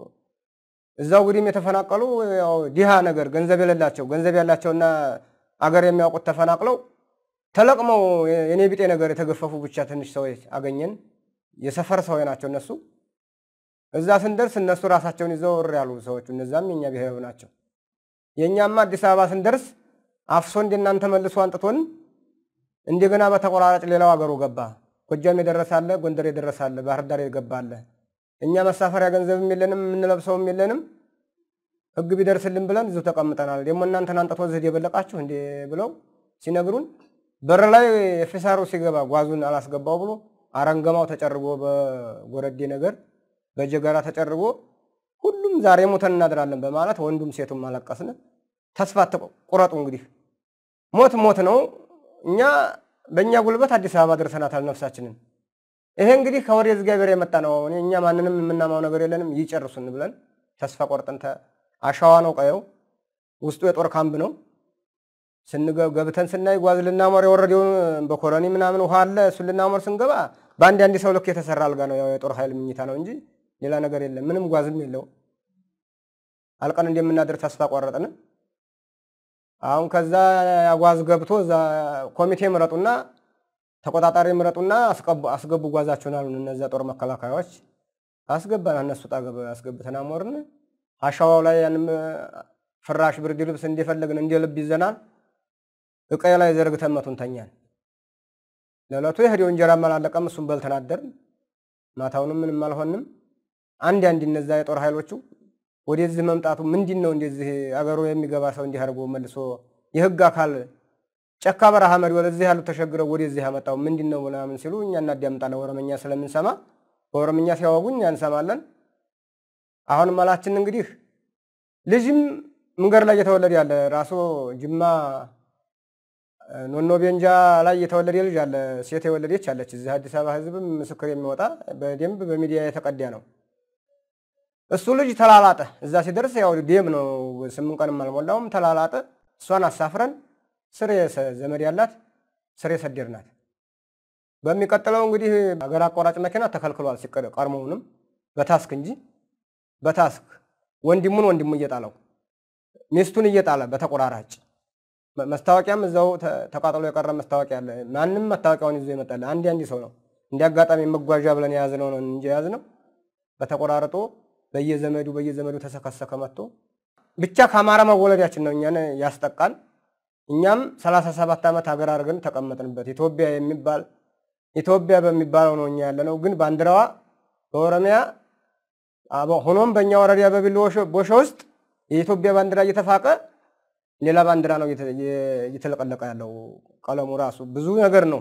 እዛው ጉዲም የተፈናቀሉ ያው ዲሃ ነገር ገንዘብ የሌላቸው ገንዘብ ያላቸውና አገር የሚያውቁት ተፈናቅለው ተለቅመው የኔ ቢጤ ነገር የተገፈፉ ብቻ ትንሽ ሰዎች አገኘን። የሰፈር ሰው ናቸው እነሱ። እዛ ስንደርስ እነሱ ራሳቸውን ይዘው ወር ያሉ ሰዎች እነዛም የኛ ብሄር ናቸው። የኛማ አዲስ አበባ ስንደርስ አፍሶ እንደናንተ መልሶ አንጥቶን እንደገና በተቆራራጭ ሌላው አገሩ ገባ። ጎጃም የደረሳለ ጎንደር የደረሳለ ባህር ዳር የገባለ። እኛ መሳፈሪያ ገንዘብም የለንም የምንለብሰውም የለንም። ህግ ቢደርስልን ብለን እዚሁ ተቀምጠናል። ደግሞ እናንተን አንጥቶ እዚህ የበለቃችሁ እንዴ ብለው ሲነግሩን በር ላይ ኤፍኤስአሩ ሲገባ ጓዙን አላስገባው ብሎ አረንገማው ተጨርጎ በጎረዴ ነገር በጀጋራ ተጨርጎ ሁሉም ዛሬ ሞተን እናድራለን በማለት ወንዱም ሴቱም ማለቀስነ። ተስፋ ተቆረጡ። እንግዲህ ሞት ሞት ነው። እኛ በእኛ ጉልበት አዲስ አበባ ደርሰናታል ነፍሳችንን። ይሄ እንግዲህ ከወሬ እግዚአብሔር የመጣ ነው። እኛ ማንንም የምናማው ነገር የለንም ይጨርሱን ብለን ተስፋ ቆርጠን አሻዋ ነው ቀየው ውስጡ የጦር ካምፕ ነው። ስንገብ ገብተን ስናይ ጓዝ ልናሞር የወረደውን በኮሎኒ ምናምን ውሃ አለ። እሱ ልናሞር ስንገባ በአንድ አንድ ሰው ልክ የተሰራ አልጋ ነው። ያው የጦር ኃይል ምኝታ ነው እንጂ ሌላ ነገር የለም። ምንም ጓዝም የለው። አልቀን እንደምናደር ተስፋ ቆረጥን። አሁን ከዛ ያጓዝ ገብቶ እዛ ኮሚቴ ምረጡና ተቆጣጣሪ ምረጡና አስገቡ አስገቡ ጓዛቸውን አሉን። እነዛ ጦር መከላከያዎች አስገባን። እነሱ ጣገብ አስገብተን አሞርን። አሻዋው ላይ ያንም ፍራሽ ብርድ ልብስ እንደፈለግን እንደልብ ይዘናል። እቀይ ላይ ዘርግተን መቱን ተኛን። ለለቱ የሄደው እንጀራ ማላለቀም እሱን በልተን አደርን። ማታውንም ምንም አልሆንም። አንድ አንድ እነዛ የጦር ኃይሎቹ ወደዚህ መምጣቱ ምንድነው እንደዚህ አገሩ የሚገባ ሰው እንዲህ አድርጎ መልሶ የህግ አካል ጨካ በረሃ መሪ ወደዚህ ያሉ ተሸግረው ወደዚህ ያመጣው ምንድነው ምናምን ሲሉ እኛ እናዳምጣለን። ወረመኛ ስለምንሰማ ወረመኛ ሲያወጉኝ እንሰማለን። አሁን ማላችን እንግዲህ ልጅም መንገር ላይ የተወለደ ያለ ራሱ ጅማ ኖኖ ቤንጃ ላይ የተወለደ ልጅ አለ። ሴት የወለደች አለች። እዚህ አዲስ አበባ ህዝብም ምስክር የሚወጣ በደንብ በሚዲያ የተቀዳ ነው። እሱ ልጅ ተላላጠ። እዛ ሲደርስ ያው ደም ነው። ስምንት ቀንም አልሞላውም ተላላጠ። እሷን አሳፍረን ስሬ ዘመድ ያላት ስሬ ሰደርናት። በሚቀጥለው እንግዲህ አገር አቋራጭ መኪና ተከልክሏል። ሲቀደ ቀርሞውንም በታስክ እንጂ በታስክ ወንድሙን ወንድሙ እየጣለው ሚስቱን እየጣለ በተቆራራጭ መስታወቂያም እዛው ተቃጥሎ የቀረ መስታወቂያ አለ። ማንንም መስታወቂያውን ይዞ ይመጣል። አንድ አንድ ሰው ነው እንዲያጋጣሚ መጓዣ ብለን ያዝነው ነው እንጂ ያዝነው በተቆራርጦ በየዘመዱ በየዘመዱ ተሰከሰከ መጥቶ ብቻ ከአማራ መወለዳችን ነው እኛን ያስጠቃን። እኛም ሰላሳ ሰባት ዓመት ሀገር አድርገን ተቀመጥንበት። ኢትዮጵያ የሚባል ኢትዮጵያ በሚባለው ነው እኛ ያለነው። ግን ባንዲራዋ በኦሮሚያ ሆኖም በእኛ ወረዳ በቢሎ ቦሾ ውስጥ የኢትዮጵያ ባንዲራ እየተፋቀ ሌላ ባንዲራ ነው እየተለቀለቀ ያለው። ቀለሙ ራሱ ብዙ ነገር ነው።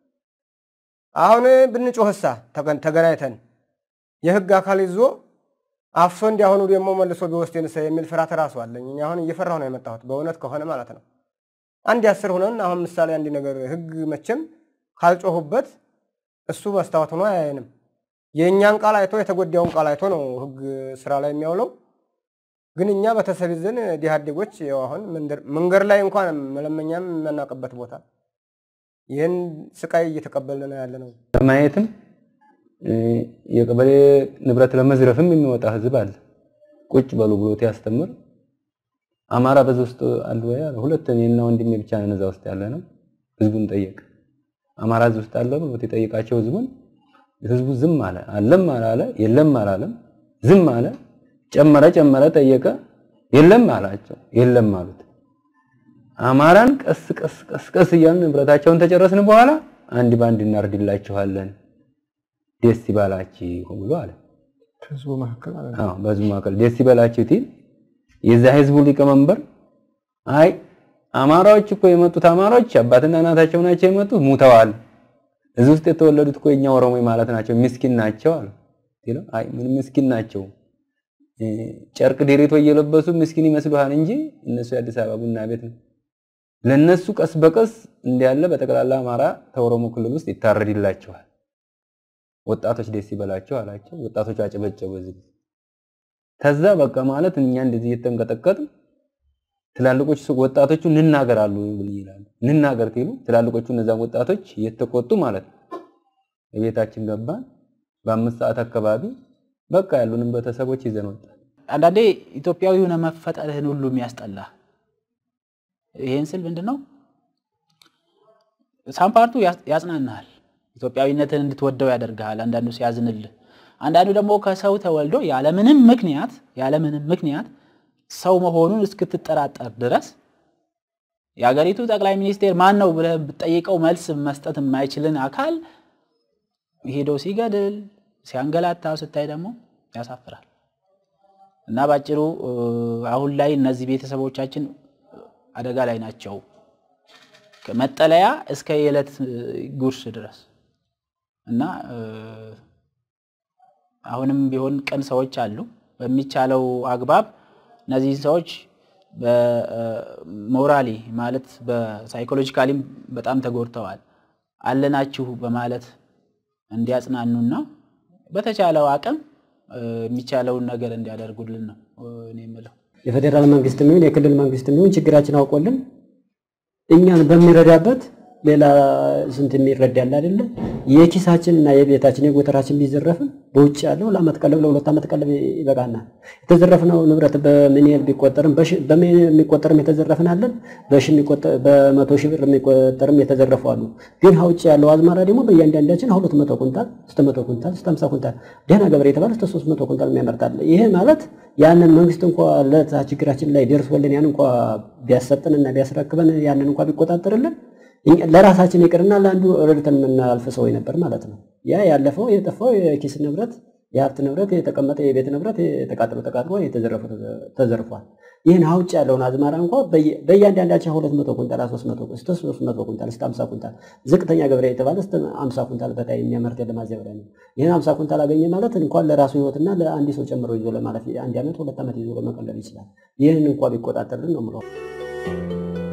አሁን ብንጮህሳ ተገናኝተን የህግ አካል ይዞ አፍሶ እንዲያሆኑ ደግሞ መልሶ ቢወስደን የሚል ፍርሃት ራሱ አለኝ። እኛ አሁን እየፈራሁ ነው የመጣሁት በእውነት ከሆነ ማለት ነው። አንድ ያስር ሆነን አሁን ምሳሌ አንድ ነገር ህግ መቼም ካልጮሁበት እሱ መስታወት ሆኖ አያየንም። የእኛን ቃል አይቶ የተጎዳውን ቃል አይቶ ነው ህግ ስራ ላይ የሚያውለው። ግን እኛ በተሰብ ይዘን ዲሃዴጎች ያው አሁን መንገር ላይ እንኳን መለመኛም የምናቀበት ቦታ ይሄን ስቃይ እየተቀበልን ያለ ነው። ማየትም የቀበሌ ንብረት ለመዝረፍም የሚወጣ ህዝብ አለ። ቁጭ በሉ ብሎት ያስተምር አማራ በዛ ውስጥ አሉ ወይ አለ። ሁለተኛና ወንድሜ ብቻ ነን እዛ ውስጥ ያለ ነው። ህዝቡን ጠየቅ አማራ እዛ ውስጥ አለ ብሎ ተጠይቃቸው ህዝቡን ህዝቡ ዝም አለ። አለም አላለ የለም አላለም ዝም አለ። ጨመረ ጨመረ ጠየቀ የለም አላቸው የለም አሉት። አማራን ቀስ ቀስ ቀስ ቀስ እያልን ንብረታቸውን ተጨረስን በኋላ አንድ ባንድ እናርድላችኋለን ደስ ይበላችሁ ብሎ አለ። ህዝቡ መካከል አለ። አዎ በህዝቡ መካከል ደስ ይበላችሁ ቲል የዛ ህዝቡ ሊቀመንበር አይ አማራዎች እኮ የመጡት አማራዎች አባትና እናታቸው ናቸው የመጡት ሙተዋል። እዚህ ውስጥ የተወለዱት እኮ የኛ ኦሮሞይ ማለት ናቸው ምስኪን ናቸው አሉ። ይለው አይ ምን ምስኪን ናቸው ጨርቅ ዲሬቶ እየለበሱ ምስኪን ይመስሉሃል እንጂ እነሱ የአዲስ አበባ ቡና ቤት ነው። ለነሱ ቀስ በቀስ እንዲያለ በተቀላላ አማራ ተኦሮሞ ክልል ውስጥ ይታረድላቸዋል። ወጣቶች ደስ ይበላቸው አላቸው። ወጣቶች አጨበጨቡ። እዚህ ተዛ በቃ ማለት እኛ እንደዚህ እየተንቀጠቀጥ ትላልቆች ወጣቶቹ እንናገራሉ ይላሉ። እንናገር ትሉ ትላልቆቹ እነዛ ወጣቶች እየተቆጡ ማለት ነው። የቤታችን ገባን በአምስት ሰዓት አካባቢ በቃ ያሉንም ቤተሰቦች ይዘን ወጣን። አንዳንዴ ኢትዮጵያዊ ሆነ መፈጠርህን ሁሉ የሚያስጠላ ይሄን ስል ምንድነው ሳምፓርቱ ያጽናናል። ኢትዮጵያዊነትን እንድትወደው ያደርጋል። አንዳንዱ ሲያዝንልህ አንዳንዱ ደግሞ ከሰው ተወልዶ ያለ ምንም ምክንያት ያለ ምንም ምክንያት ሰው መሆኑን እስክትጠራጠር ድረስ የሀገሪቱ ጠቅላይ ሚኒስቴር ማን ነው ብለህ ብትጠይቀው መልስ መስጠት የማይችልን አካል ሄዶ ሲገድል ሲያንገላታ ስታይ ደግሞ ያሳፍራል። እና ባጭሩ አሁን ላይ እነዚህ ቤተሰቦቻችን አደጋ ላይ ናቸው። ከመጠለያ እስከ የዕለት ጉርስ ድረስ እና አሁንም ቢሆን ቀን ሰዎች አሉ በሚቻለው አግባብ እነዚህ ሰዎች በሞራሊ ማለት በሳይኮሎጂካሊ በጣም ተጎድተዋል አለናችሁ በማለት እንዲያጽናኑና በተቻለው አቅም የሚቻለውን ነገር እንዲያደርጉልን ነው እኔ የምለው። የፌደራል መንግስት ነው የክልል መንግስት ነው ችግራችን አውቆልን እኛን በሚረዳበት ሌላ ስንት የሚረዳል አይደለ? የኪሳችንና የቤታችን የጎተራችን ቢዘረፍን በውጭ ያለው ለአመት ቀለብ ለሁለት አመት ቀለብ ይበቃናል። የተዘረፈነው ንብረት በሚሊዮን ቢቆጠርም በሚሊዮን የሚቆጠርም የተዘረፈን አለን በሺ የሚቆጠር በመቶ ሺህ ብር የሚቆጠርም የተዘረፈው አሉ። ግን ውጭ ያለው አዝማራ ደግሞ በእያንዳንዳችን ሁለት መቶ ኩንታል ሶስት መቶ ኩንታል እስከ ሃምሳ ኩንታል ደህና ገበሬ የተባለ እስከ ሶስት መቶ ኩንታል የሚያመርታል። ይሄ ማለት ያንን መንግስት እንኳን ለችግራችን ላይ ደርሶልን ያን እንኳን ቢያሰጥንና ቢያስረክበን ያንን እንኳን ቢቆጣጠርልን ለራሳችን ይቅርና ለአንዱ ረድተን እናልፍ ሰው ነበር ማለት ነው። ያ ያለፈው የጠፋው የኪስ ንብረት የሀብት ንብረት የተቀመጠ የቤት ንብረት የተቃጠለው ተቃጥሎ የተዘረፈው ተዘርፏል። ይሄን አውጭ ያለውን አዝማራ እንኳን በእያንዳንዳቸው ሁለት መቶ ኩንታል ሶስት መቶ እስከ ሶስት መቶ ኩንታል እስከ ሃምሳ ኩንታል ዝቅተኛ ገበሬ የተባለ እስከ ሃምሳ ኩንታል በታይ የሚያመርት ለማዘብራ ነው። ይሄን ሃምሳ ኩንታል አገኘ ማለት እንኳን ለራሱ ህይወትና ለአንድ ሰው ጨምሮ ይዞ ለማለፍ አንድ አመት ሁለት አመት ይዞ ለመቀለል ይችላል። ይሄን እንኳን ቢቆጣጠርልን ነው ማለት